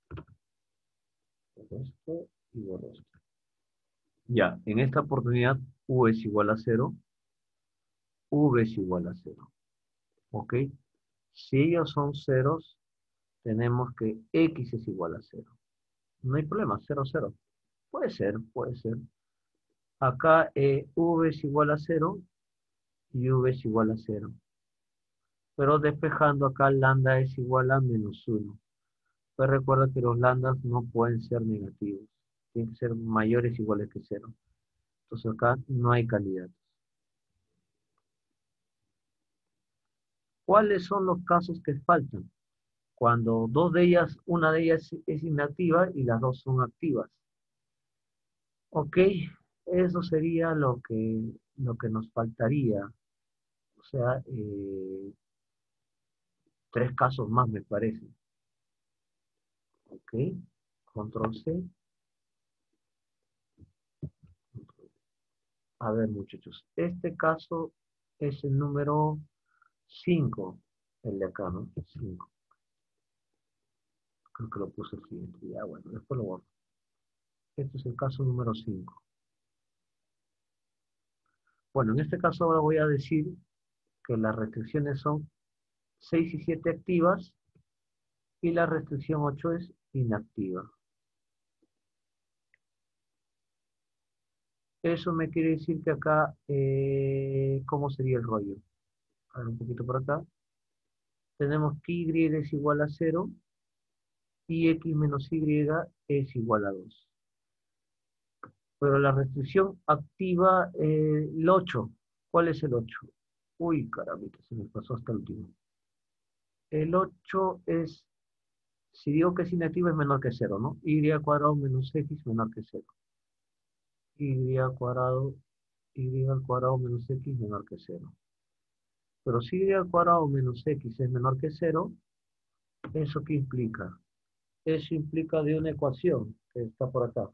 y borro esto. Ya, en esta oportunidad U es igual a 0, V es igual a 0. ¿Ok? Si ellos son ceros, tenemos que X es igual a 0. No hay problema, 0, 0. Puede ser, puede ser. Acá V es igual a 0 y V es igual a 0. Pero despejando acá lambda es igual a menos 1. Pues recuerda que los lambdas no pueden ser negativos. Tienen que ser mayores o iguales que 0. Entonces acá no hay candidatos. ¿Cuáles son los casos que faltan? Cuando una de ellas es inactiva y las dos son activas. Ok, eso sería lo que nos faltaría. O sea, 3 casos más me parece. Ok, control C. A ver, muchachos, este caso es el número 5, el de acá, ¿no? 5. Creo que lo puse el siguiente. Ya, bueno, después lo borro. Este es el caso número 5. Bueno, en este caso ahora voy a decir que las restricciones son 6 y 7 activas y la restricción 8 es inactiva. Eso me quiere decir que acá, ¿cómo sería el rollo? A ver, un poquito por acá. Tenemos que y es igual a 0 y x menos y es igual a 2. Pero la restricción activa, el 8. ¿Cuál es el 8? Uy, carambita, se me pasó hasta el último. El 8 es, si digo que es inactiva es menor que 0, ¿no? Y cuadrado menos x menor que 0. Y cuadrado, y al cuadrado menos x menor que 0. Pero si y al cuadrado menos x es menor que 0, ¿eso qué implica? Eso implica de una ecuación que está por acá.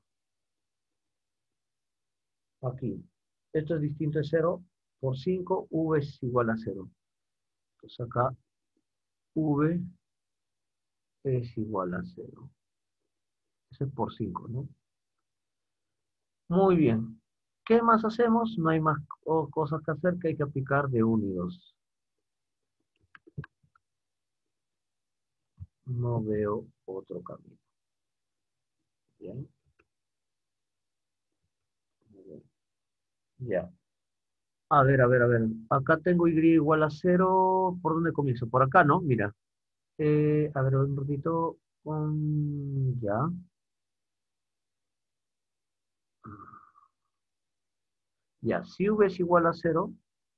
Aquí. Esto es distinto de 0 por 5, v es igual a 0. Entonces acá v es igual a 0. Eso es por 5, ¿no? Muy bien. ¿Qué más hacemos? No hay más cosas que hacer, que hay que aplicar de 1 y 2. No veo otro camino. Bien. Muy bien. Ya. A ver, a ver, a ver. Acá tengo y igual a 0. ¿Por dónde comienzo? Por acá, ¿no? Mira. A ver, un ratito. Ya. Ya, si v es igual a 0,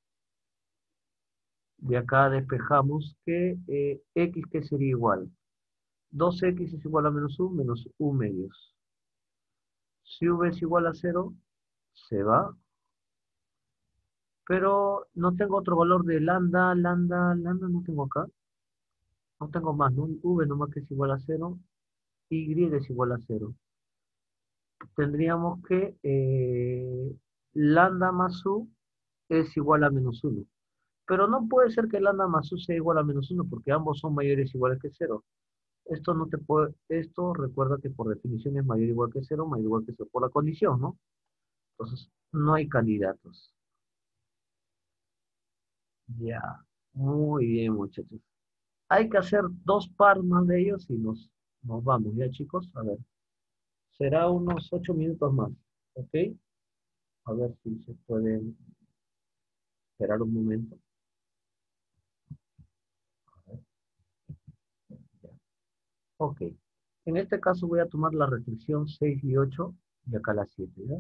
de acá despejamos que x que sería igual. 2x es igual a menos u medios. Si v es igual a 0, se va. Pero no tengo otro valor de lambda, no tengo acá. No tengo más, ¿no? V nomás que es igual a 0, y es igual a 0. Tendríamos que lambda más u es igual a menos 1. Pero no puede ser que lambda más u sea igual a menos 1 porque ambos son mayores o iguales que 0. Esto no te puede, esto recuerda que por definición es mayor o igual que 0, mayor o igual que 0 por la condición, ¿no? Entonces, no hay candidatos. Ya, muy bien, muchachos. Hay que hacer 2 par más de ellos y nos vamos, ¿ya, chicos? A ver, será unos 8 minutos más, ¿ok? A ver si se pueden esperar un momento. A ver, ya. Ok. En este caso voy a tomar la restricción 6 y 8 y acá la 7, ¿ya?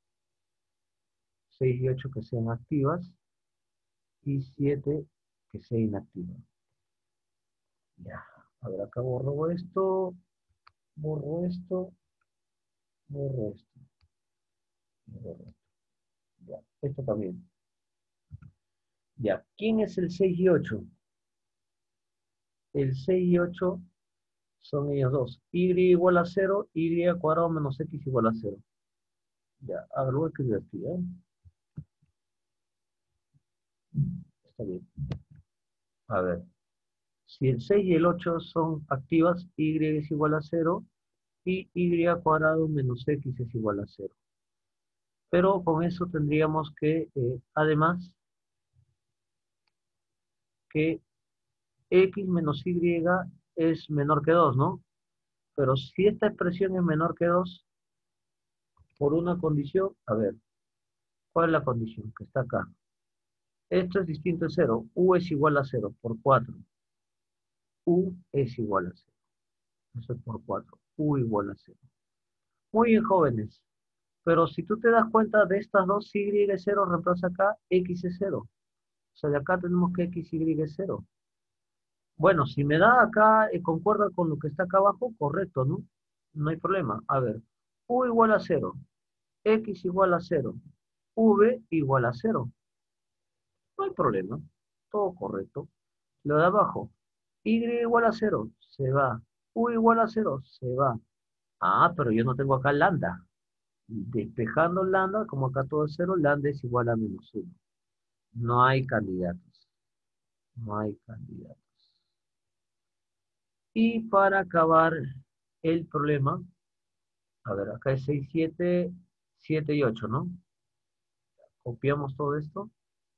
6 y 8 que sean activas y 7 que sea inactiva. Ya. A ver, acá borro esto, borro esto, borro esto, borro esto. Ya. Esto también. Ya. ¿Quién es el 6 y 8? El 6 y 8 son ellos dos. Y igual a 0, y cuadrado menos x igual a 0. Ya, a ver, voy a escribir aquí, ¿eh? Está bien. A ver, si el 6 y el 8 son activas, y es igual a 0, y y cuadrado menos x es igual a 0. Pero con eso tendríamos que, además, que x menos y es menor que 2, ¿no? Pero si esta expresión es menor que 2, por una condición, a ver, ¿cuál es la condición? Que está acá. Esto es distinto de 0. U es igual a 0 por 4. U es igual a 0. Eso es por 4. U igual a 0. Muy bien, jóvenes. Pero si tú te das cuenta de estas dos, si y es 0, reemplaza acá, x es 0. O sea, de acá tenemos que x, y es 0. Bueno, si me da acá, concuerda con lo que está acá abajo, correcto, ¿no? No hay problema. A ver, u igual a 0, x igual a 0, v igual a 0. No hay problema. Todo correcto. Lo de abajo, y igual a 0, se va. U igual a 0, se va. Ah, pero yo no tengo acá lambda. Despejando lambda, como acá todo es 0, lambda es igual a menos 1. No hay candidatos. No hay candidatos. Y para acabar el problema, a ver, acá es 6, 7, 7 y 8, ¿no? Copiamos todo esto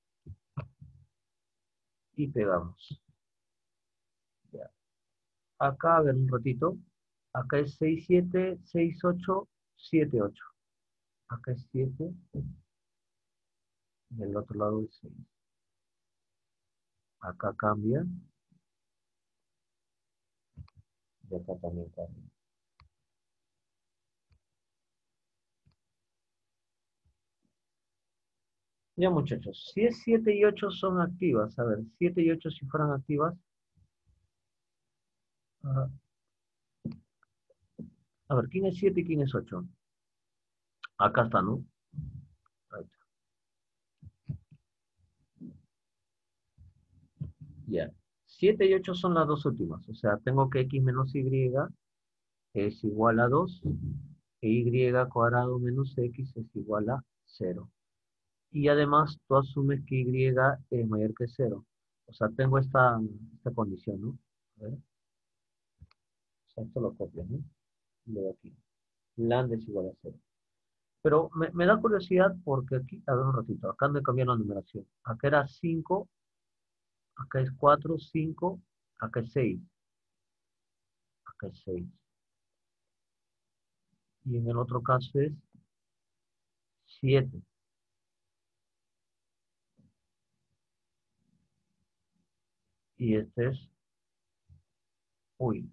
y pegamos. Ya. Acá, a ver un ratito. Acá es 6, 7, 6, 8, 7, 8. Acá es 7. Del otro lado es 6. Acá cambia. Y acá también cambia. Ya, muchachos, si es 7 y 8 son activas, a ver, 7 y 8 si fueran activas, ah, a ver, ¿quién es 7 y quién es 8? Acá está, ¿no? Ahí está. Ya. 7 y 8 son las dos últimas, o sea, tengo que x menos y es igual a 2, e y cuadrado menos x es igual a 0. Y además, tú asumes que y es mayor que 0. O sea, tengo esta condición, ¿no? A ver, o sea, esto lo copio, ¿no? Lo de aquí. Lambda es igual a 0. Pero me da curiosidad porque aquí, a ver un ratito, acá no he cambiado la numeración. Acá era 5, acá es 4, 5, acá es 6, acá es 6. Y en el otro caso es 7. Y este es, uy,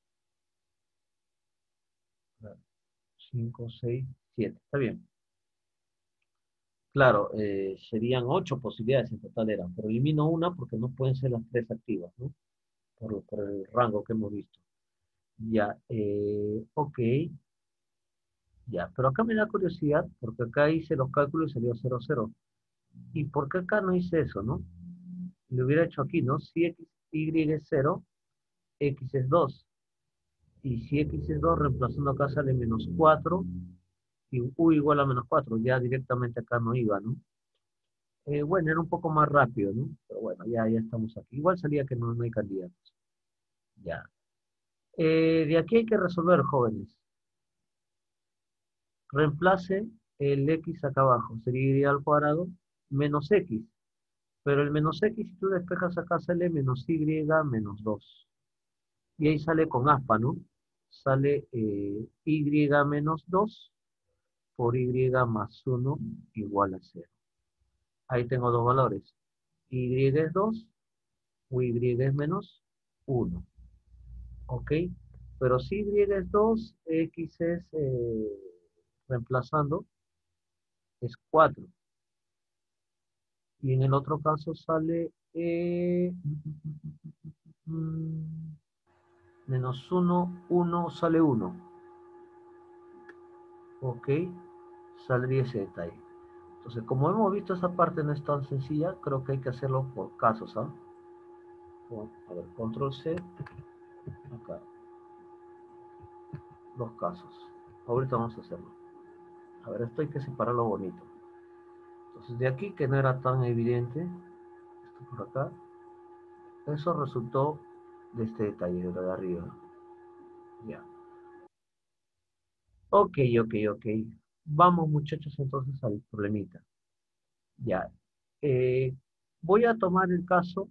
5, 6, 7. Está bien. Claro, serían 8 posibilidades en total eran, pero elimino una porque no pueden ser las 3 activas, ¿no? Por el rango que hemos visto. Ya, ok, ya, pero acá me da curiosidad porque acá hice los cálculos y salió 0, 0. ¿Y por qué acá no hice eso, no? Lo hubiera hecho aquí, ¿no? Si x, y es 0, x es 2. Y si x es 2, reemplazando acá sale menos 4, y u igual a menos 4. Ya directamente acá no iba, ¿no? Bueno, era un poco más rápido, ¿no? Pero bueno, ya estamos aquí. Igual salía que no hay candidatos. Ya. De aquí hay que resolver, jóvenes. Reemplace el x acá abajo. Sería y al cuadrado menos x. Pero el menos x, si tú despejas acá, sale menos y menos 2. Y ahí sale con aspa, ¿no? Sale y menos 2 por y más 1 igual a 0. Ahí tengo dos valores. Y es 2 o y es menos 1. ¿Ok? Pero si y es 2, x es, reemplazando, es 4. Y en el otro caso sale menos 1, 1 sale 1. Ok, saldría ese detalle. Entonces, como hemos visto, esa parte no es tan sencilla, creo que hay que hacerlo por casos, ¿ah? A ver, control C, acá, los casos. Ahorita vamos a hacerlo. A ver, esto hay que separarlo bonito. Entonces, de aquí, que no era tan evidente, esto por acá, eso resultó de este detalle, de lo de arriba. Ya. Ok, ok, ok. Vamos, muchachos, entonces al problemita. Ya. Eh, Voy a tomar el caso,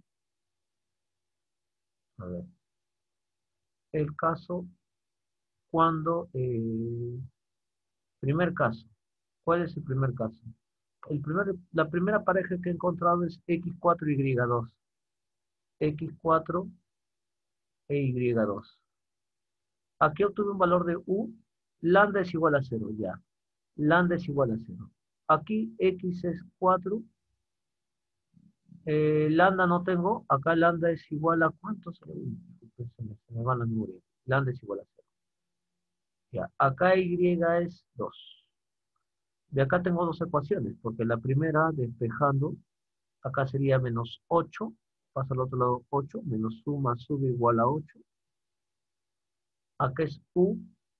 a ver, el caso cuando, primer caso. ¿Cuál es el primer caso? La primera pareja que he encontrado es X4 Y2. X4 e Y2. Aquí obtuve un valor de U. Lambda es igual a 0, ya. Lambda es igual a 0. Aquí X es 4. Lambda no tengo. Acá lambda es igual a ¿cuánto? Se me va la memoria. Lambda es igual a 0. Ya. Acá Y es 2. De acá tengo dos ecuaciones, porque la primera, despejando, acá sería menos 8, pasa al otro lado 8, menos U más U igual a 8. Acá es U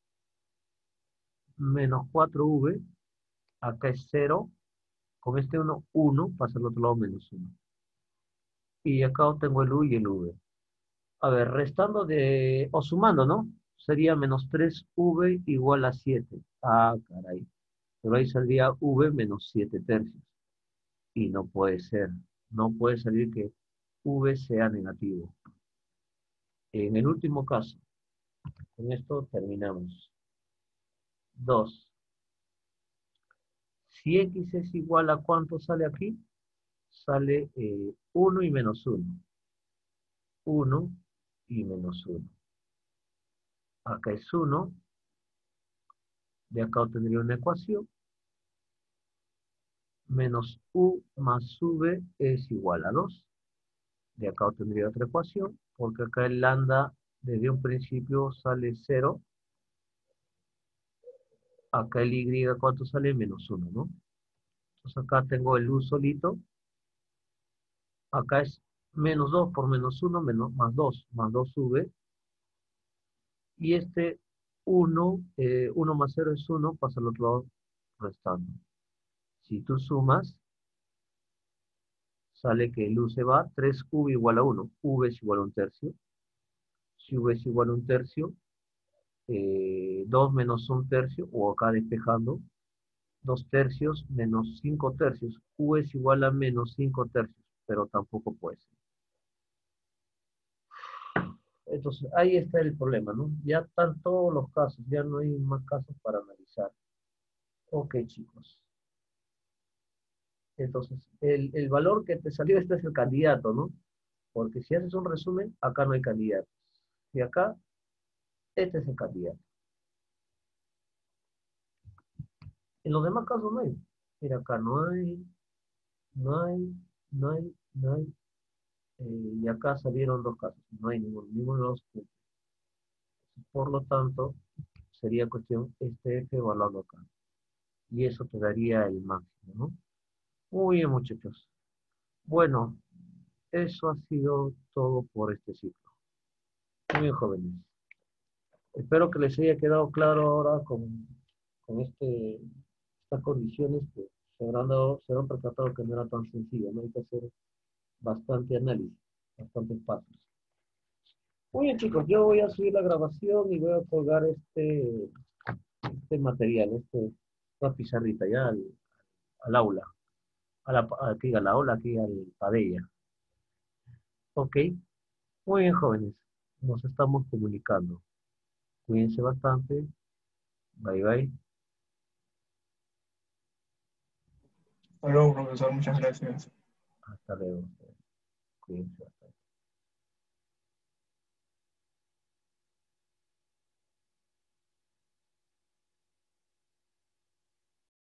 menos 4V, acá es 0, con este 1, 1, pasa al otro lado menos 1. Y acá tengo el U y el V. A ver, restando o sumando, ¿no? Sería menos 3V igual a 7. Ah, caray. Pero ahí saldría V menos 7 tercios. Y no puede ser. No puede salir que V sea negativo. En el último caso, con esto terminamos. 2. Si X es igual a ¿cuánto sale aquí? Sale 1 y menos 1. 1 y menos 1. Acá es 1. De acá obtendría una ecuación. Menos U más V es igual a 2. De acá obtendría otra ecuación, porque acá el lambda desde un principio sale 0. Acá el Y, ¿cuánto sale? Menos 1, ¿no? Entonces acá tengo el U solito. Acá es menos 2 por menos 1, más 2 V. Y este 1, 1 más 0 es 1, pasa al otro lado restando. Si tú sumas, sale que el U se va, 3V igual a 1. V es igual a 1 tercio. Si V es igual a 1 tercio, 2 menos 1 tercio, o acá despejando, 2 tercios menos 5 tercios. U es igual a menos 5 tercios, pero tampoco puede ser. Entonces, ahí está el problema, ¿no? Ya están todos los casos, ya no hay más casos para analizar. Ok, chicos. Entonces, el valor que te salió, este es el candidato, ¿no? Porque si haces un resumen, acá no hay candidatos. Y acá, este es el candidato. En los demás casos no hay. Mira, acá no hay, no hay, no hay, no hay. Y acá salieron dos casos. No hay ninguno de los puntos. Por lo tanto, sería cuestión este F evaluarlo acá. Y eso te daría el máximo, ¿no? Muy bien, muchachos. Bueno, eso ha sido todo por este ciclo. Muy bien, jóvenes. Espero que les haya quedado claro ahora con estas condiciones que se habrán percatado que no era tan sencillo, ¿no? Hay que hacer bastante análisis, bastantes pasos. Muy bien, chicos, yo voy a subir la grabación y voy a colgar este material, esta pizarrita ya al aula, aquí a la aula, aquí al Padella. Ok, muy bien, jóvenes, nos estamos comunicando. Cuídense bastante. Bye, bye. Hasta luego, profesor, muchas gracias. Hasta luego. Cuídense bastante.